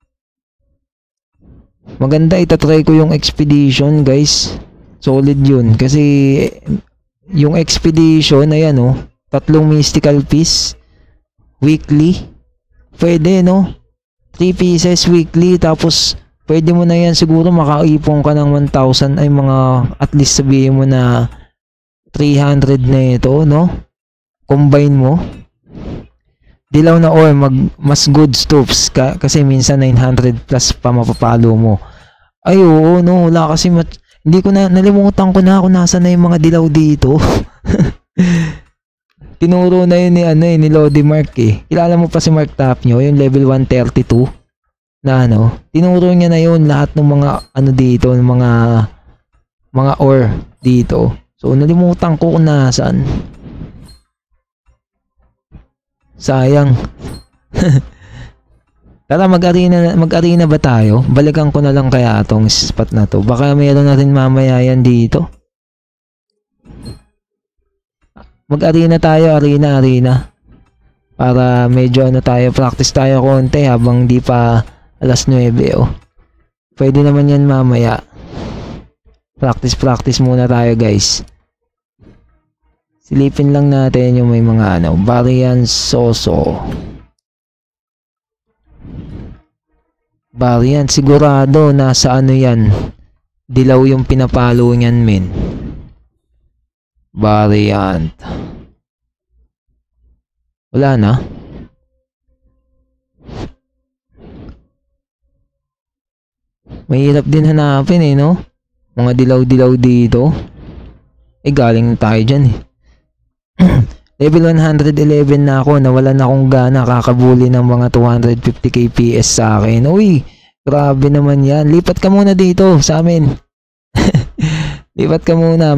Maganda, itatry ko yung expedition guys. Solid yun. Kasi yung expedition, ayan 3 mystical piece. Weekly. Pwede 3 pieces weekly. Tapos pwede mo na yan siguro makaipon ka ng 1,000 ay mga at least sabihin mo na 300 na ito combine mo, dilaw na ore, mas good stuffs kasi minsan 900 plus pa mapapalo mo. Ay oo, no, wala kasi hindi ko na, nalimutan ko na kung nasa na yung mga dilaw dito. Tinuro na yun ni Lodi Mark eh. Kilala mo pa si Mark Tapnyo, yung level 132 na tinuro niya na yun lahat ng mga dito, ng mga ore dito. So nalimutan ko kung nasaan. Sayang. Tara, mag-arena ba tayo? Balikan ko na lang kaya itong spot na to. Baka meron na rin mamaya yan dito. Mag-arena tayo, arena. Para medyo tayo, practice tayo konti habang di pa alas 9 oh. Pwede naman yan mamaya. Practice muna tayo guys. Silipin lang natin yung may mga Varian Soso. Variant, sigurado nasa yan. Dilaw yung pinapalo niyan, men. Variant. Wala na. Mahirap din hanapin no? Mga dilaw-dilaw dito. Galing tayo dyan Level 111 na ako, nawalan akong gana, kakabuli ng mga 250 kps sa akin. Uy, grabe naman yan. Lipat ka muna dito sa amin. Lipat ka muna,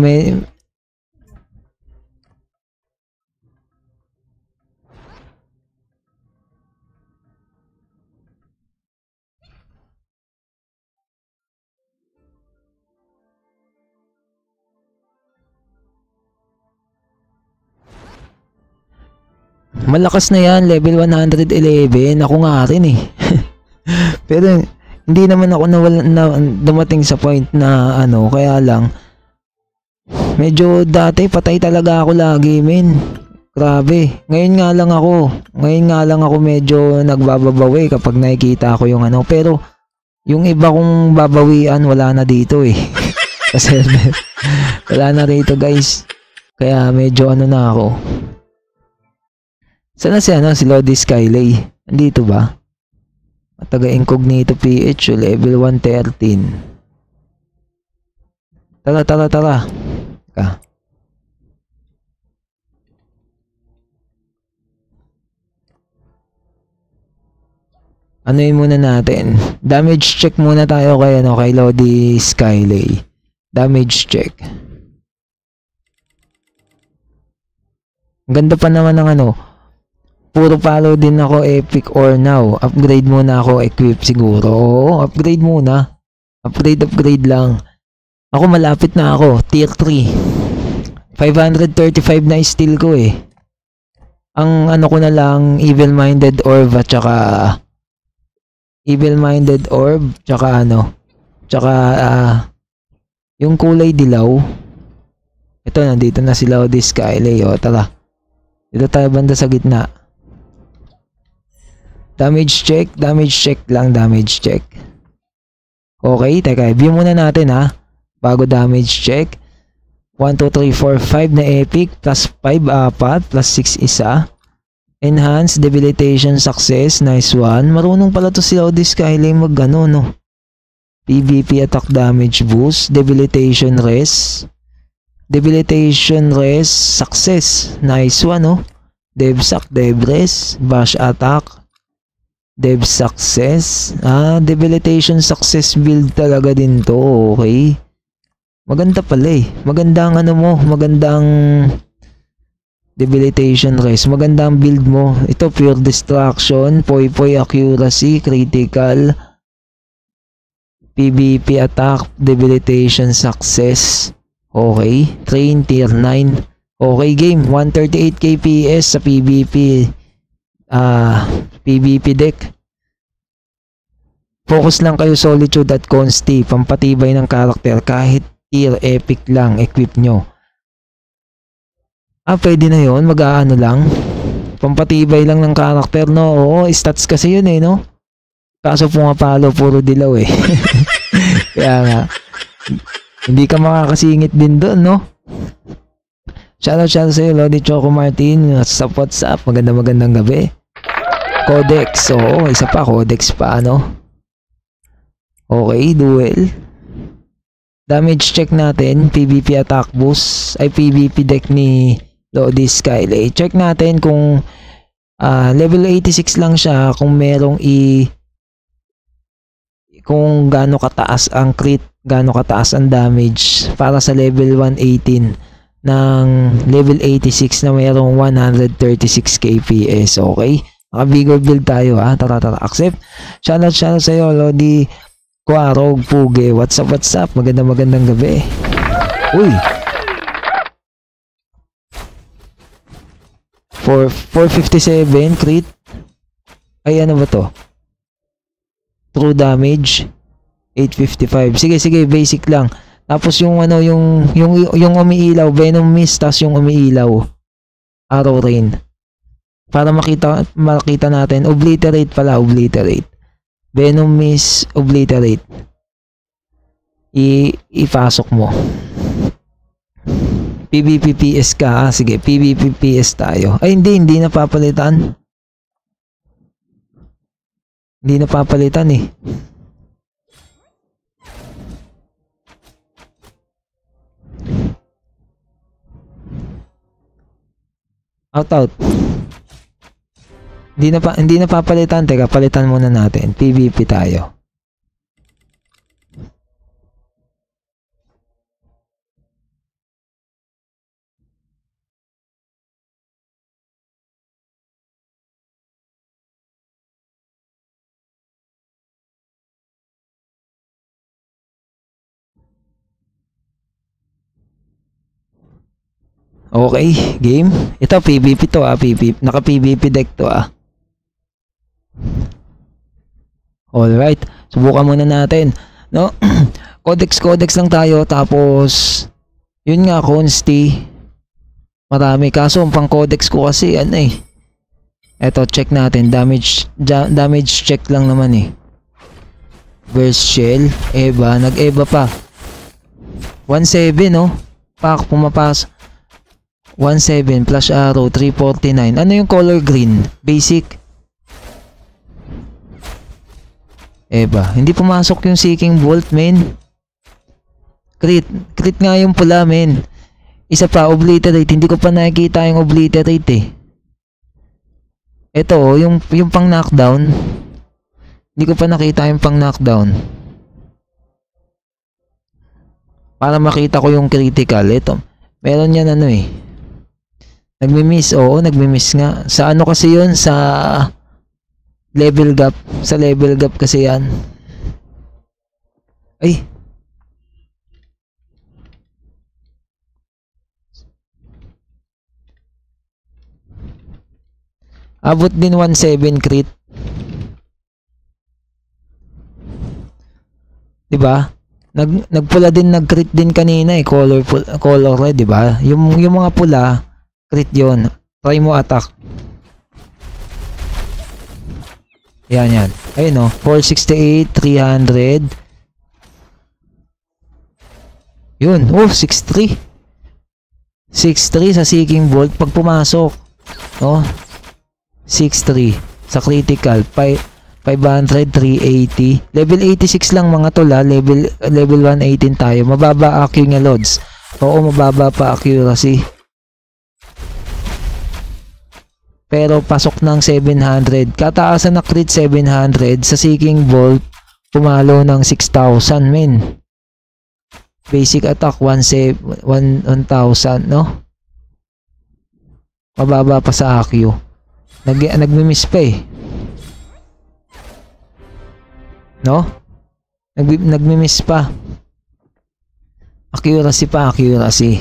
Malakas na yan, level 111. Ako nga rin Pero hindi naman ako dumating sa point na kaya lang medyo dati patay talaga ako lagi, men. Grabe. Ngayon nga lang ako medyo nagbababawi kapag nakikita ko yung pero yung iba kong babawian wala na dito Kasi wala na rito, guys. Kaya medyo na ako. Sana si Lodi Skylay? Andito ba? Taga Incognito PH, level 113. Tara. Teka. Yun muna natin. Damage check muna tayo kay Lodi Skylay. Damage check. Ganda pa naman ng puro follow din ako epic or now. Upgrade muna ako, equip siguro. Oo, upgrade muna. Upgrade lang. Ako malapit na ako, tier 3. 535 na steel ko Ang ko na lang, evil-minded orb at saka yung kulay dilaw. Ito, nandito na si Lodi Skylay. Tara. Dito tayo banda sa gitna. Damage check lang. Okay, teka, view muna natin bago damage check. 1, 2, 3, 4, 5 na epic, plus 5, 4, plus 6 isa. Enhance, debilitation, success, nice one. Marunong pala to si Lodi Skylay mag PvP attack damage boost, debilitation rest, success, nice one Devsac, Devres, bash attack, Dev success. Debilitation success build talaga din to. Okay. Maganda pala Magandang magandang debilitation rest. Magandang build mo. Ito pure destruction, poi accuracy, critical, PvP attack, debilitation success. Okay. Train tier 9. Okay game. 138 kps sa PvP. PvP deck. Focus lang kayo Solitude at Consti, pampatibay ng karakter kahit tier epic lang equip nyo. Pwede na yun, lang. Pampatibay lang ng karakter, Oo, stats kasi yun Kaso pumapalo, puro dilaw Kaya nga, hindi ka makakasingit din doon, Shoutout sa'yo, Lodi Choco Martin. What's up? Magandang gabi. Codex. Oo, isa pa. Codex pa, ano? Okay, duel. Damage check natin. PvP attack boost. Ay, PvP deck ni Lodi Skylay. Check natin kung level 86 lang siya. Kung merong kung gaano kataas ang crit, gaano kataas ang damage para sa level 118 ng level 86 na mayroong 136 KPS. Okay? Naka-bigger build tayo ha. Tara, accept. Shoutout sa'yo, Lodi Quarog Puge. What's up? Magandang gabi. Uy! 457 crit. Ay, ano ba to? True damage 855. Sige, basic lang. Tapos yung ano, yung umiilaw, Venom Mist, tas yung umiilaw, Arrow Rain. Para makita natin, obliterate. Venom Mist, obliterate. Ipasok mo. PvP PS ka. Sige, PvP PS tayo. Ay, hindi napapalitan. Hindi napapalitan eh. Out. Hindi na papalitan. Teka, palitan muna natin. PvP tayo. Okay, game. Ito PvP to PvP. Naka PvP deck to Alright, subukan muna natin, no? Codex lang tayo, tapos yun nga, consti. Marami, kaso ang pang codex ko kasi ano eh. Eto, check natin, damage check lang naman eh. Burst shell, Eva, nag-Eva pa. 17 no? Pack pumapas. 17 flash arrow 349. Ano yung color green? Basic. Eba, hindi pumasok yung Seeking Bolt, men. Crit nga yung pula, men. Isa pa, obliterate. Hindi ko pa nakikita yung obliterate eh. Ito, yung pang knockdown. Hindi ko pa nakita yung pang knockdown. Para makita ko yung critical. Ito, meron yan ano eh. Nagmi-miss, oo, nagmi-miss nga. Sa ano kasi yun? Sa level gap. Sa level gap kasi yan. Ay. Abot din 17 crit. Diba? Nagpula din, nag-crit din kanina eh. Color red, diba? Yung mga pula, crit yun. Try mo attack. Yan. Ayun o. 468, 300. Yun. Oh, 6-3. 6-3 sa Seeking Bolt. Pag pumasok. Oh. 6-3. Sa critical. 500, 380. Level 86 lang mga tol ha. Level 118 tayo. Mababa AQ nga loads. Oo, mababa pa accuracy. Pero pasok ng 700. Kataasan na crit 700. Sa Seeking Bolt, pumalo ng 6,000 men. Basic attack 1,000, no? Mababa pa sa AQ. Nagmi-miss pa eh. No? Nagmi-miss pa. Accuracy pa, accuracy.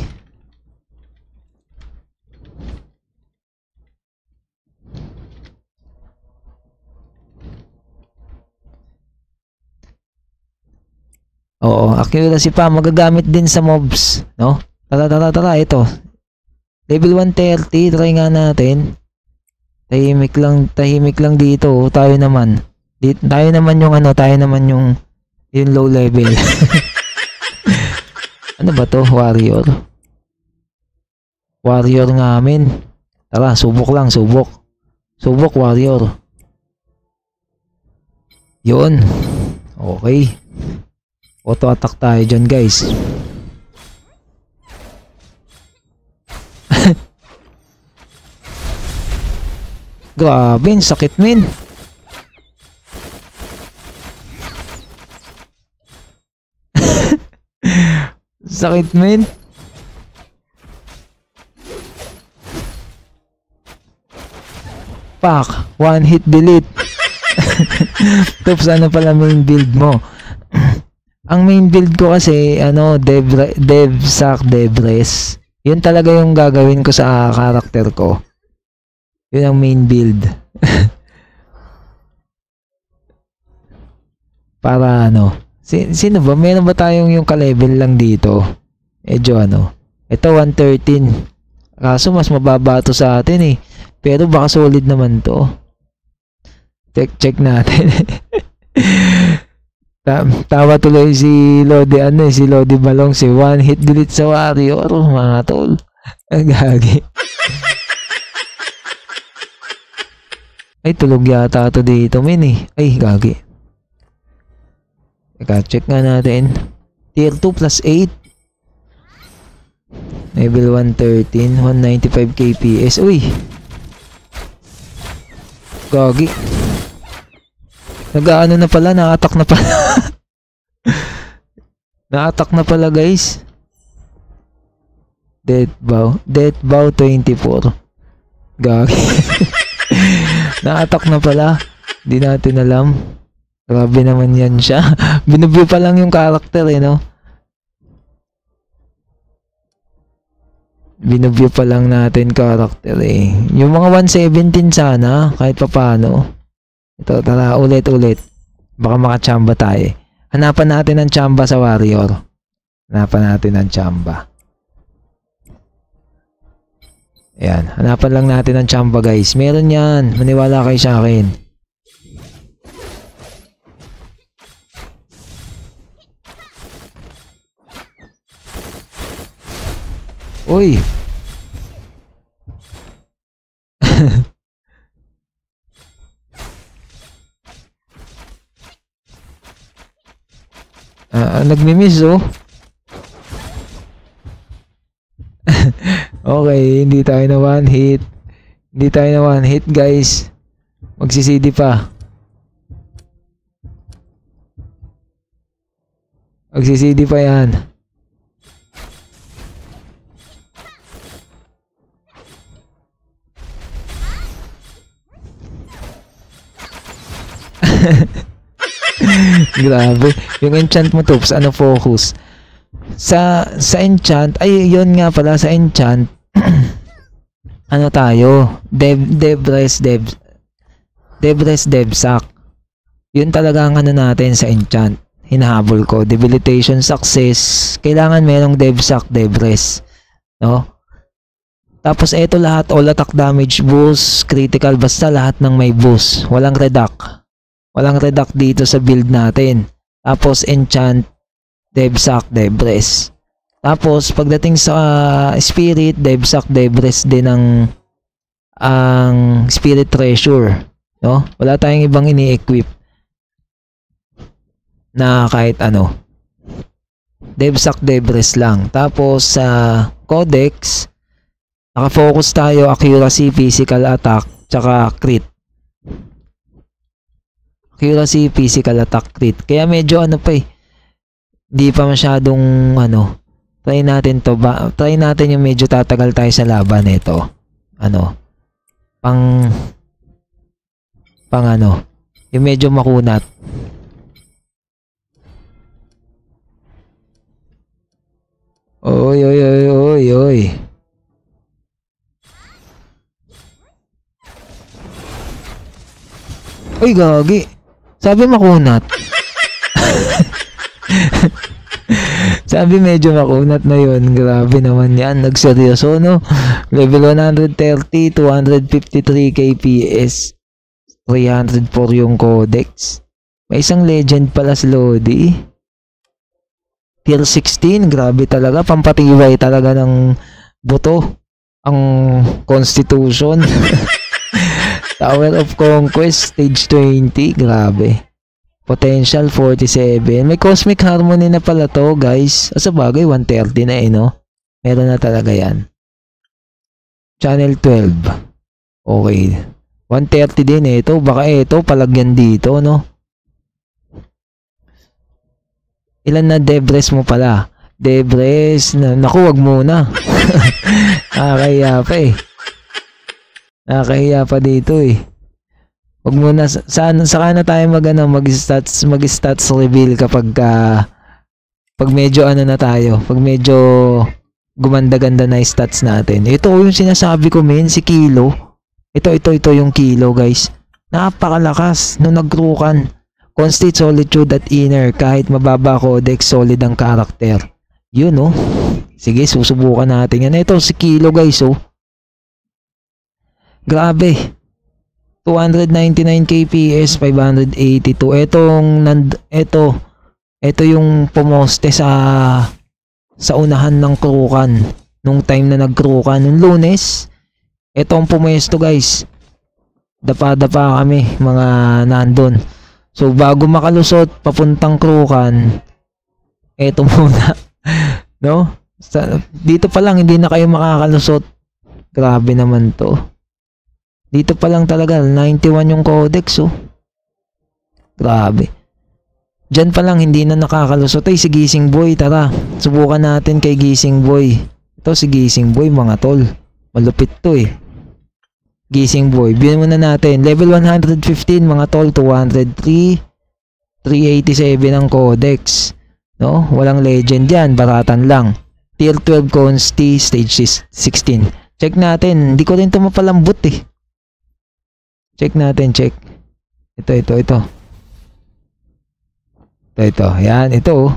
Oo, accuracy pa. Magagamit din sa mobs, no? Tara, ito. Level 130, try nga natin. Tahimik lang dito. Tayo naman yung low level. Ano ba to? Warrior. Warrior namin. Tara, subok lang, subok. Subok, warrior. Yun. Okay. Auto attack tayo dyan, guys. Grabe, sakit men. Sakit men. Pak, one hit delete. Tops, ano pala main build mo? Ang main build ko kasi, ano, DevSac Devres. Yun talaga yung gagawin ko sa karakter ko. Yun ang main build. Para ano, sino ba? Meron ba tayong yung ka-level lang dito? Medyo ano. Ito 113. Kaso mas mababa to sa atin eh. Pero baka solid naman to. Check natin. Tawa tuloy si Lodi, ano si Lodi Balong, si one hit delete sa warrior, mga tol. Gagi. Ay, tulog yata ito dito, men eh. Ay, gagi. Teka, check nga natin. Tier 2 plus 8. Level 113, 195 KPS. Uy! Gagi. Nag-ano na pala, na-attack na pala. Na-attack na pala, guys. Death bow 24. Gagi. Na-attack na pala. Di natin alam. Grabe naman yan siya. Binubyo pa lang yung karakter eh, no? Binubyo pa lang natin karakter eh. Yung mga 117 sana, kahit pa paano. Ito, tara, ulit. Baka makachamba tayo. Hanapan natin ang chamba sa warrior. Hanapan natin ang chamba. Ayan, hanapan lang natin ang chamba, guys. Meron yan. Maniwala kayo sa akin. Uy! Nagmi-miss oh. Okay, hindi tayo na one hit. Hindi tayo na one hit, guys. Magsi-CD pa. Magsi-CD pa yan. Grabe. Yung enchant mo, Tops, ano focus? Sa enchant, ay yun nga pala, sa enchant, ano tayo? DevSac. Yun talaga ang ano natin sa enchant. Hinahabol ko. Debilitation success. Kailangan merong DevSac, Devres. No? Tapos eto lahat, all attack damage boost, critical, basta lahat ng may boost. Walang reduct. Walang reduct dito sa build natin. Tapos enchant, DevSac, Devres. Tapos pagdating sa spirit, DevSac, Devres din ang spirit treasure, no? Wala tayong ibang ini-equip na kahit ano. DevSac, Devres lang. Tapos sa codex, naka-focus tayo accuracy, physical attack, tsaka crit. Accuracy, physical attack, crit. Kaya medyo ano pa eh. Di pa masyadong ano. Try natin to ba? Try natin yung medyo tatagal tayo sa laban nito. Ano? Pang ano? Yung medyo makunat. Oy. Uy, gagi. Sabi makunat. Sabi medyo makunat na yun. Grabe naman yan. Nagseryoso, no? Level 130, 253 KPS. 304 yung codex. May isang legend pala si Lodi. Tier 16. Grabe talaga. Pampatiway talaga ng buto. ang Constitution. Tower of Conquest, stage 20. Grabe. Potential 47. May Cosmic Harmony na pala to, guys. Sa bagay, 130 na no? Meron na talaga yan. Channel 12. Okay. 130 din ito. Baka ito, palagyan dito, no? Ilan na Debres mo pala? Debres, naku, wag muna. Nakakahiya pa eh. Nakakahiya pa dito eh. Wag muna, saka na tayo mag-stats reveal kapag pag medyo ano na tayo, pag medyo gumanda-ganda na yung stats natin. Ito yung sinasabi ko, men, si Kilo. Ito yung Kilo, guys. Napakalakas nung nagrukan. Constant solitude at inner, kahit mababa codex, solid ang karakter. Yun, oh. Sige, susubukan natin yan. Ito si Kilo, guys, oh. Grabe. 299 kps, 582. Ito yung pumoste sa unahan ng krukan nung time na nagkrukan nung Lunes. Ito ang pumesto, guys. Dapa-dapa kami mga nandun. So bago makalusot papuntang krukan, eto muna. No? Dito pa lang hindi na kayo makakalusot. Grabe naman to. Dito pa lang talaga, 91 yung codex, oh. Grabe. Diyan pa lang, hindi na nakakalusot. Ay, si Gising Boy, tara. Subukan natin kay Gising Boy. Ito, si Gising Boy, mga tol. Malupit to, eh. Gising Boy, bigyan muna natin. Level 115, mga tol, 203. 387 ang codex. No? Walang legend yan, baratan lang. Tier 12 Consti, stage 16. Check natin. Hindi ko rin ito mapalambot, eh. Check natin, check. Ito. Yan, ito, oh.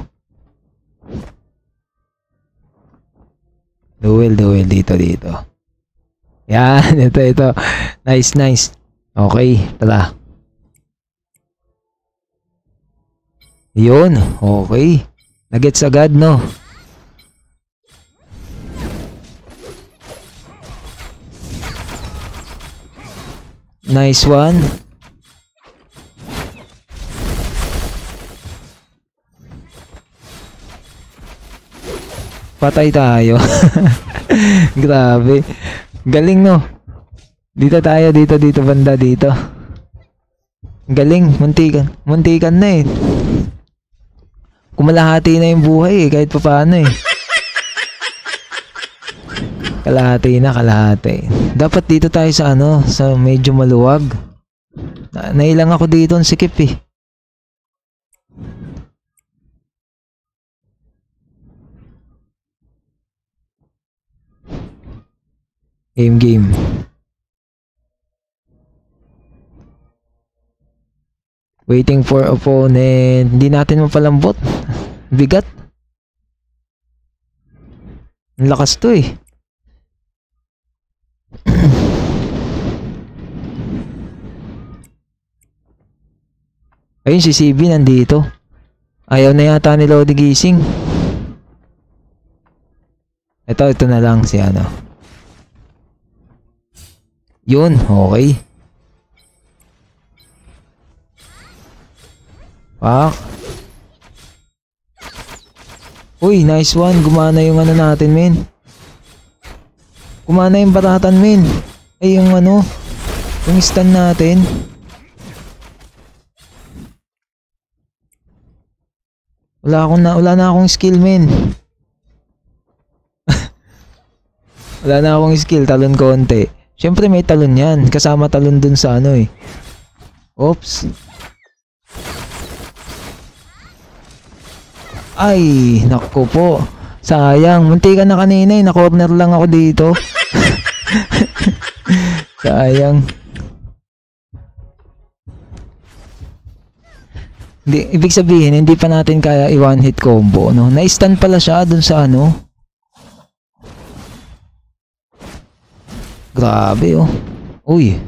Duel, dito. Yan, ito. Nice. Okay, tara. Yun, okay. Nagets agad, no? Nice one. Patay tayo. Grabe. Galing, no? Dito tayo, dito banda dito. Galing, muntikan na eh. Kumalahati na yung buhay eh, kahit pa paano eh. Kalahati. Dapat dito tayo sa sa medyo maluwag. Nailang ako dito ang sikip eh. Game. Waiting for opponent. Hindi natin mapalambot. Bigat. Ang lakas to eh. Ayun si CB nandito. Ayaw na yata ni Lodi Gising. Ito na lang si Yun, okay. Uy, nice one. Gumana yung natin, men. Gumana yung baratan, men. Ay, yung yung stun natin. Wala na akong skill, men. Wala na akong skill, talon konti. Syempre may talon yan. Kasama talon dun sa eh. Oops. Ay, naku po. Sayang. Muntikan na kanina eh. Na-corner lang ako dito. Sayang. Ibig sabihin, hindi pa natin kaya i-one hit combo, no? Na-stun pala siya dun sa Grabe, oh. Uy.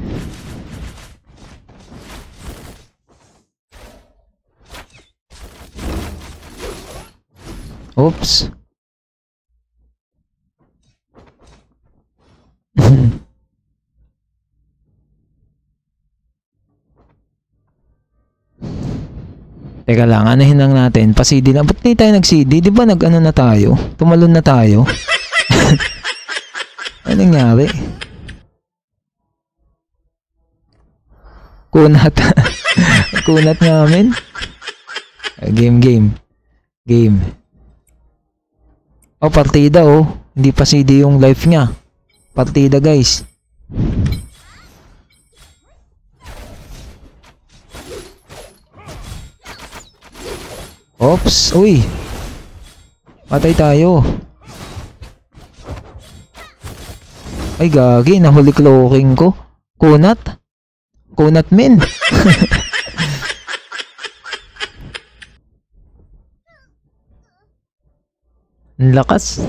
Oops. Teka lang, anahin lang natin. Pa-CD lang. Ba't hindi tayo nag-CD? Di ba nag-ano na tayo? Tumalon na tayo? Ano nangyari? Kunat. Kunat namin. Game. Oh, partida oh. Hindi pa CD yung life niya. Partida guys. Ops, uy. Patay tayo. Ay gagi, nahuli cloaking ko. Kunat men. Ang lakas.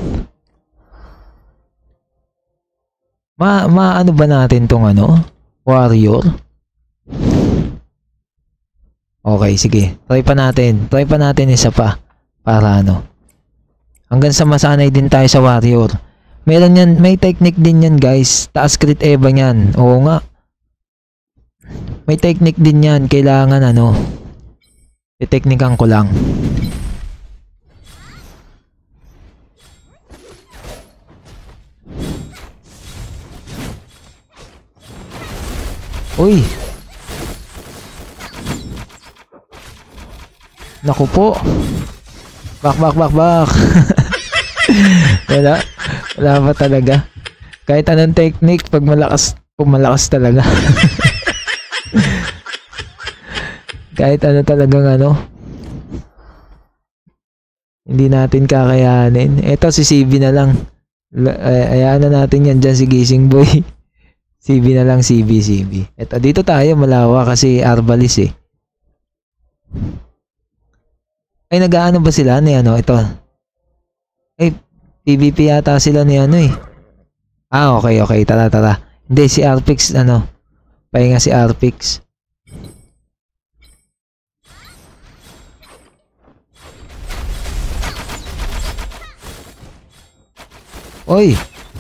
Ano ba natin tong ano? Warrior? Okay, sige. Try pa natin isa pa. Para ano. Hanggang sa masanay din tayo sa warrior. Meron yan, may technique din yan guys. Taas crit eva yan. Oo nga. May technique din yan. Kailangan ano. I-technican ko lang. Uy. Naku po. Back. Wala pa talaga. Kahit anong technique, pag malakas talaga. Kahit ano talagang ano. Hindi natin kakayanin. Eto si CB na lang. Ayaan na natin yan dyan si Gising Boy. CB na lang, CB. Eto, dito tayo malawa kasi Arbalis eh. Ay, nag-aano ba sila ni ano? Ito. Ay, PvP yata sila ni ano eh. Ah, okay. Tara. Hindi, si Arpix, ano. Pahinga si Arpix. Oy!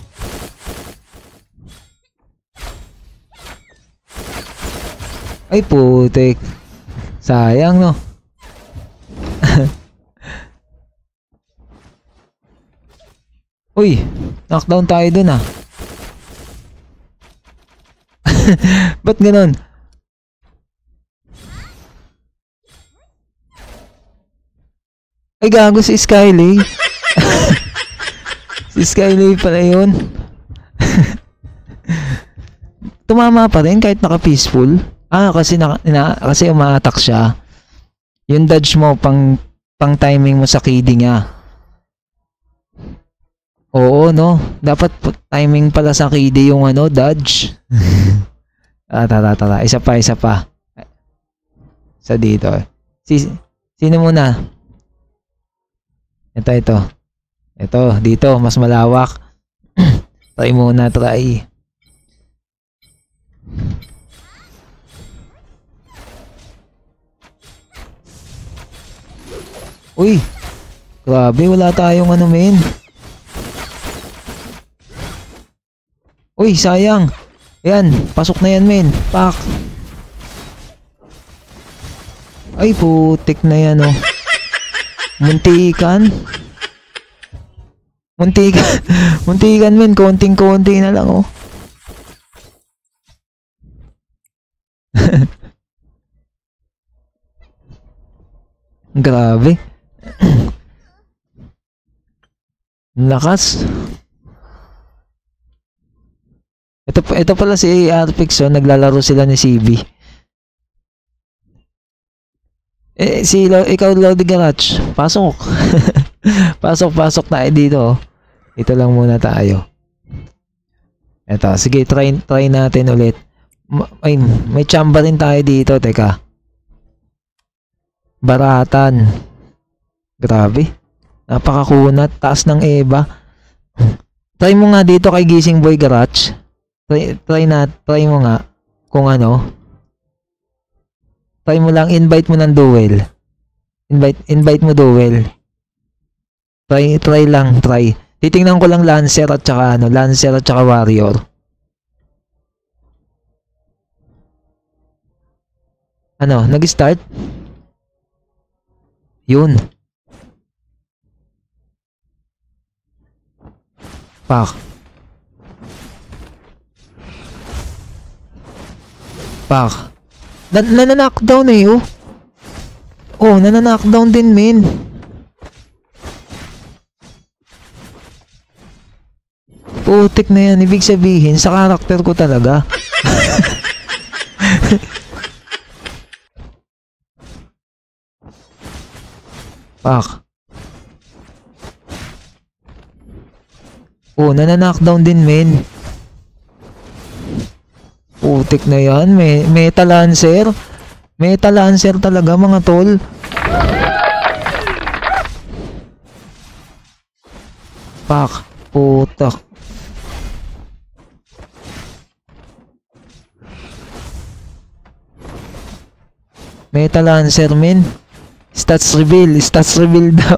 Ay, putik. Sayang, no? Uy, knockdown tayo dun ah. Ba't ganon? Ay gago si Skylay. Si Skylay pala yun. Tumama pa rin kahit naka-peaceful. Ah, kasi kasi uma-attack siya. Yung dodge mo pang timing mo sa KD niya. Oo, no. Dapat timing pala sa KD yung ano, dodge. Tara. Isa pa. Sa dito. Sino muna? Ito. Ito, dito, mas malawak. Try muna. Uy, grabe, wala tayong ano, men. Uy, sayang. Ayan, pasok na yan, men. Pak. Ay, putik na yan, oh. Muntikan, men. Konting-konti na lang, oh. Grabe. Lakas. Ito pala si Arpix, oh, naglalaro sila ni CB. Ikaw Lodi Garage, pasok. pasok tayo dito, oh. Ito lang muna tayo. Ito, sige, try natin ulit. May chamba rin tayo dito, teka. Baratan. Grabe. Napakakunat. Taas ng Eva. Try mo nga dito kay Gising Boy Garage. Try mo nga. Kung ano. Try mo lang. Invite mo ng duel. Invite mo duel. Try lang. Titingnan ko lang Lancer at saka Warrior. Ano, nag-start? Yun. Pak. Pak. Nananockdown eh, oh. Oh, nananockdown din, men. Putik na yan. Ibig sabihin, sa karakter ko talaga. Pak. Oh, nananockdown din, men. Putik na yan. Metal Lancer. Metal Lancer talaga, mga tol. Pak. Putak. Metal Lancer, men. Stats reveal daw.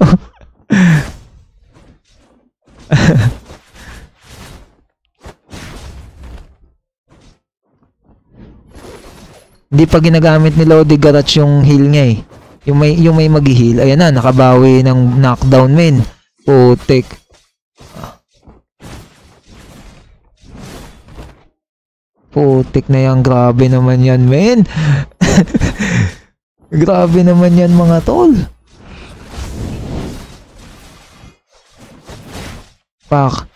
Hindi pa ginagamit ni Lodi Garage yung heal niya eh. Yung may mag-heal. Ayan na, nakabawi ng knockdown, men. Putik. Putik na yan. Grabe naman yan, men. Grabe naman yan, mga tol. Pak.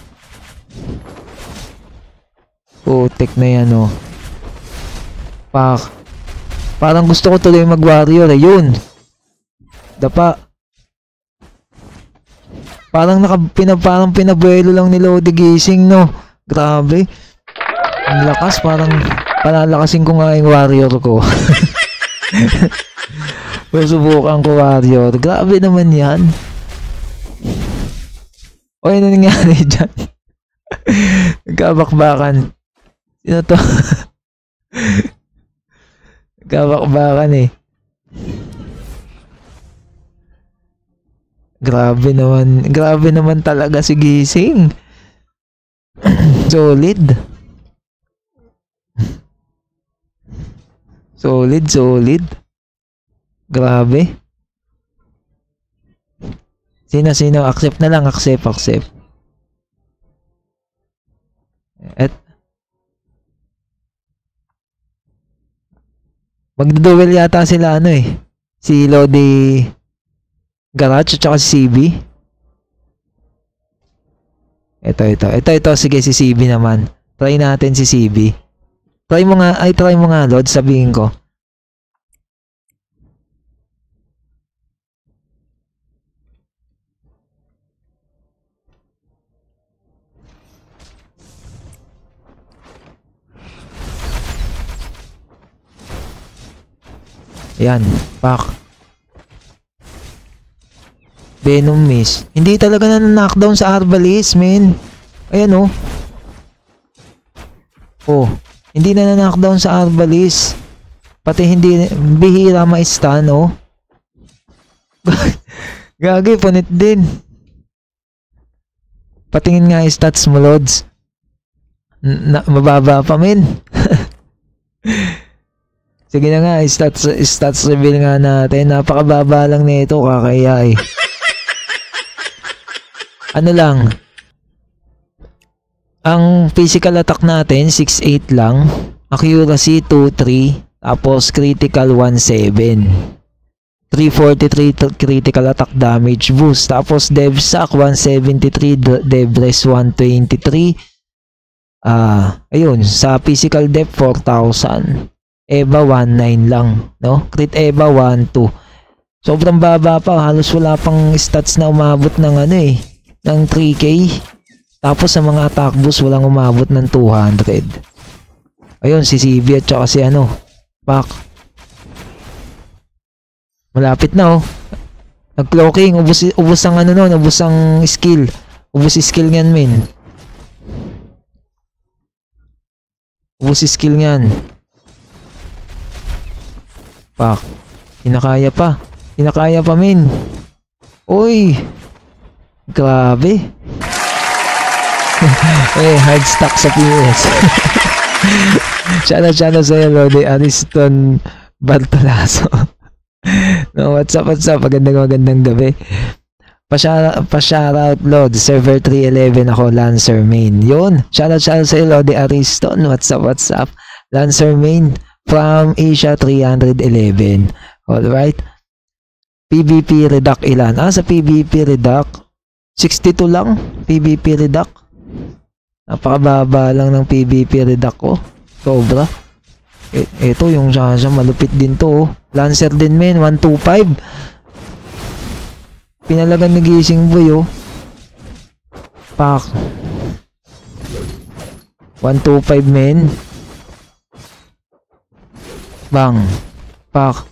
Putik na yan, oh. Pak. Parang gusto ko tuloy mag-warrior, eh. Yun. Dapa. Parang pinabuelo lang ni Lodi Gising, no? Grabe. Ang lakas, parang palalakasin ko nga yung warrior ko. Susubukan ko warrior. Grabe naman yan. O, ano nangyari dyan? Nagkabakbakan. Sino to? Nagkabakbakan eh. Grabe naman talaga si Gising. Solid. Solid. Grabe. Sino? Accept na lang. Accept. At magduduel yata sila ano eh. Si Lodi Garage at saka si CB. Ito. Sige, si CB naman. Try natin si CB. Try mo nga, Lord, sabihin ko. Yan, pak. Venom miss. Hindi talaga na-knockdown sa Arbalist, men. Ayan, oh. Oh. Hindi na knockdown sa Arbalist. Pati hindi bihira ma-stun, oh. Gagi, punit din. Patingin nga stats mo, Lods. Mababa pa, men. Sige na nga, stats reveal nga natin. Napakababa lang nito, kakaya eh. Ano lang, ang physical attack natin 6'8 lang, accuracy 2'3, tapos critical 1'7, 343 critical attack damage boost, tapos devsac 173, devres 123. Ayun, sa physical depth 4,000, EVA 1.9 lang, no? Crit EVA 1.2. Sobrang baba pa, halos wala pang stats na umabot ng ano eh, ng 3K. Tapos sa mga attack boost walang umabot ng 200. Ayun, si CB at saka si ano, Pak. Malapit na, oh. Nag-cloaking, ubos ang ano nun, ubos ang skill. Ubos skill niyan, men. Ubos skill niyan. Pak. Kinakaya pa, men. Uy. Grabe. Hard stock sa PS. Shoutout sa'yo, Lodi Ariston Bartolaso. No, what's up? Magandang gabi. Pa-shoutout, Lod. Server 311 ako, Lancer Main. Yun. Shoutout sa Lodi Ariston. What's up? Lancer Main from Asia 311. Alright. PvP reduct ilan? Sa PvP reduct 62 lang. PvP reduct. Napakababa lang ng PvP reduct ko. Sobra. Ito yung siya malupit din to. Lancer din men, 125. Pinalagan ni Gising Boy Pak. 125 men. Bang. Pak.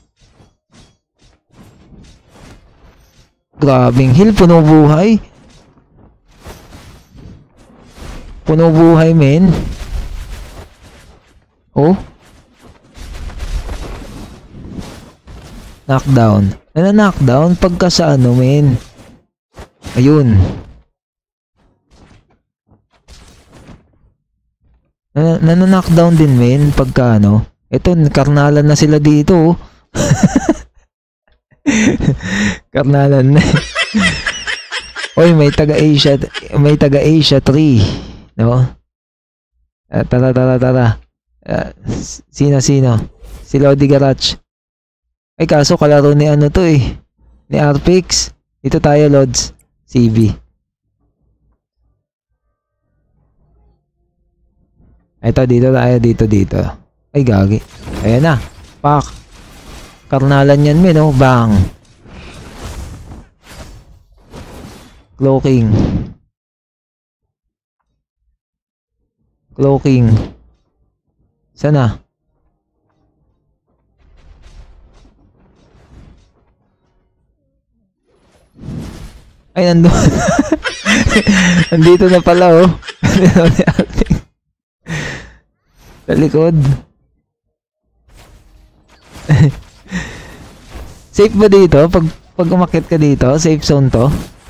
Grabing heal, puno buhay. Puno buhay men. Oh. Knockdown. Knockdown pagka sa ano men. Ayun. Knockdown din men pagka ano. Ito, karnalan na sila dito. Karnalan na. Oy, may taga Asia 3, no? Tara. Sino? Si Lodi Garage. Ay, kaso kalaro ni ano to ni Arpix. Dito tayo, Lods. CB. Ito, dito tayo, dito. Ay, gagi. Ayan na. Pak. Karnalan yan, men, no? Bang. Cloaking. Sana? Ay, nandun. Nandito na pala, Sa likod. Safe ba dito? Pag umakyat ka dito, safe zone to?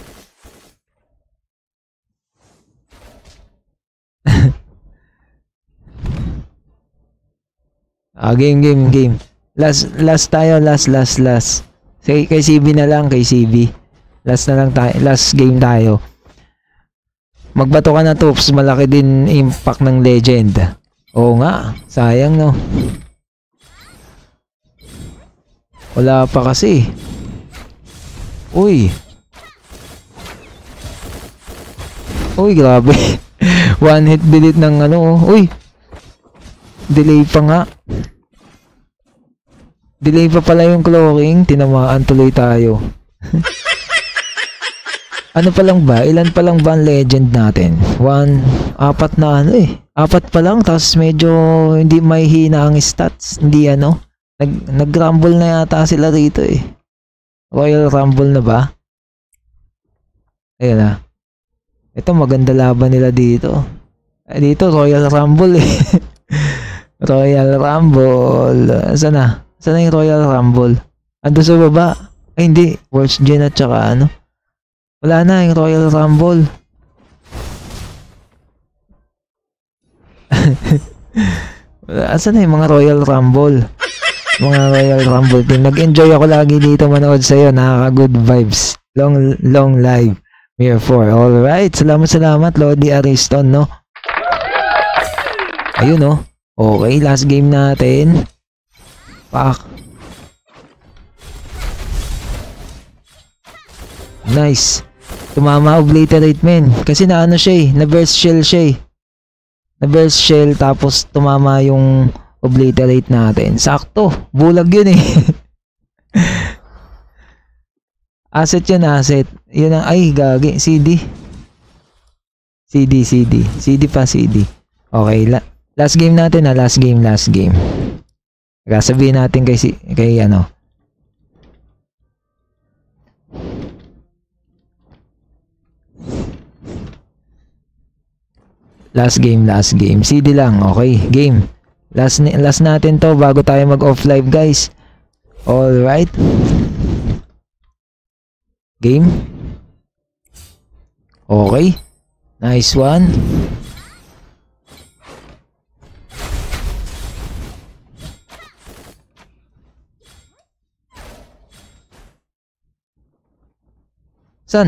Game. Last tayo, last. Kay CB na lang, kay CB. Last na lang tayo, last game tayo. Magbato ka na, Tops, malaki din impact ng legend. Oo nga, sayang no. Wala pa kasi. Uy, grabe. One hit delete ng ano. Uy, delay pa nga. Delay pa pala yung cloaking. Tinamaan tuloy tayo. Ano pa lang ba? Ilan pa lang ba ang legend natin? 4 na ano 4 pa lang. Tapos medyo hindi may hina ang stats. Hindi ano. Nag-rumble na yata sila rito Royal Rumble na ba? Ayun na. Ito maganda laban nila dito. Dito Royal Rumble Royal Rumble. Sana yung Royal Rumble? Ando sa baba. Ay hindi. Worst Gen at saka ano. Wala na yung Royal Rumble. Asan na yung mga Royal Rumble? Mga Royal Rumble team. Nag-enjoy ako lagi dito manood sa'yo. Nakaka-good vibes. Long live. Mirror 4. Alright. Salamat, Lodi Ariston, no? Ayun, no? Okay, last game natin. Pak. Nice. Tumama obliterate men. Kasi na ano siya na-burst shell siya Na-burst shell tapos tumama yung obliterate natin. Sakto. Bulag yun Asset yun, asset. Yun ang, ay, gagi. CD. CD. Okay, last game natin last game. Sabihin natin kay ano. Last game. CD lang. Okay, game. Last natin to bago tayo mag-off live, guys. Alright. Game. Okay. Nice one. San?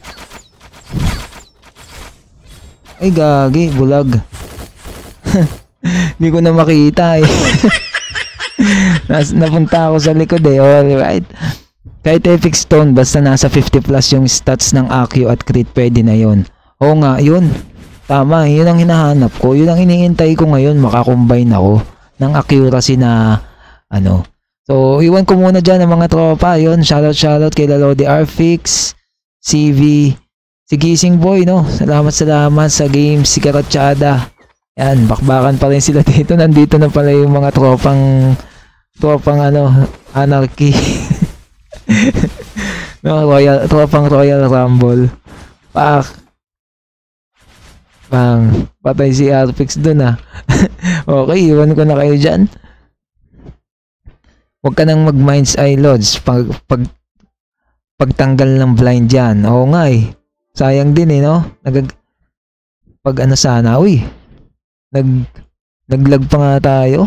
Ay, gagi. Bulag. Hindi ko na makita eh. Napunta ako sa likod eh. Alright. Kahit Epic Stone, basta nasa 50 plus yung stats ng Accio at crit, pwede na yun. Oo nga, yun. Tama, yun ang hinahanap ko. Yun ang iniintay ko ngayon. Makakombine ako ng accuracy na ano. So, iwan ko muna dyan ang mga tropa. Yun, shoutout kay Lalode Arfix, CV, si Gising Boy, no? Salamat sa games, si Karatsyada. Yan, bakbakan pa rin sila dito. Nandito na pala yung mga tropang ano, Anarchy. No, tropang Royal Rumble. Bang, patay si Arfix dun ah. Okay, iwan ko na kayo dyan. Huwag ka nang mag-Mind's Eye Lodge pagtanggal ng blind dyan. Oo nga eh. Sayang din eh, no? Pag ano sana, uy. Naglag pa nga tayo.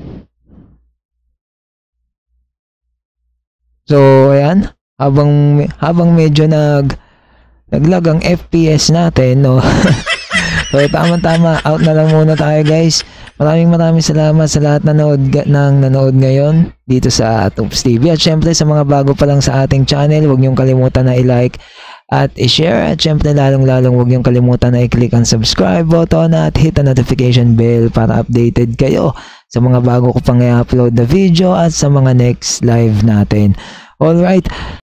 So, ayan. Habang medyo naglag ang FPS natin, no? So, tama-tama. Out na lang muna tayo, guys. Maraming salamat sa lahat nanood ngayon dito sa Toops TV. At syempre sa mga bago pa lang sa ating channel, huwag niyong kalimutan na i-like at i-share. At syempre lalong huwag niyong kalimutan na i-click ang subscribe button at hit ang notification bell para updated kayo sa mga bago ko pang i-upload na video at sa mga next live natin. Alright.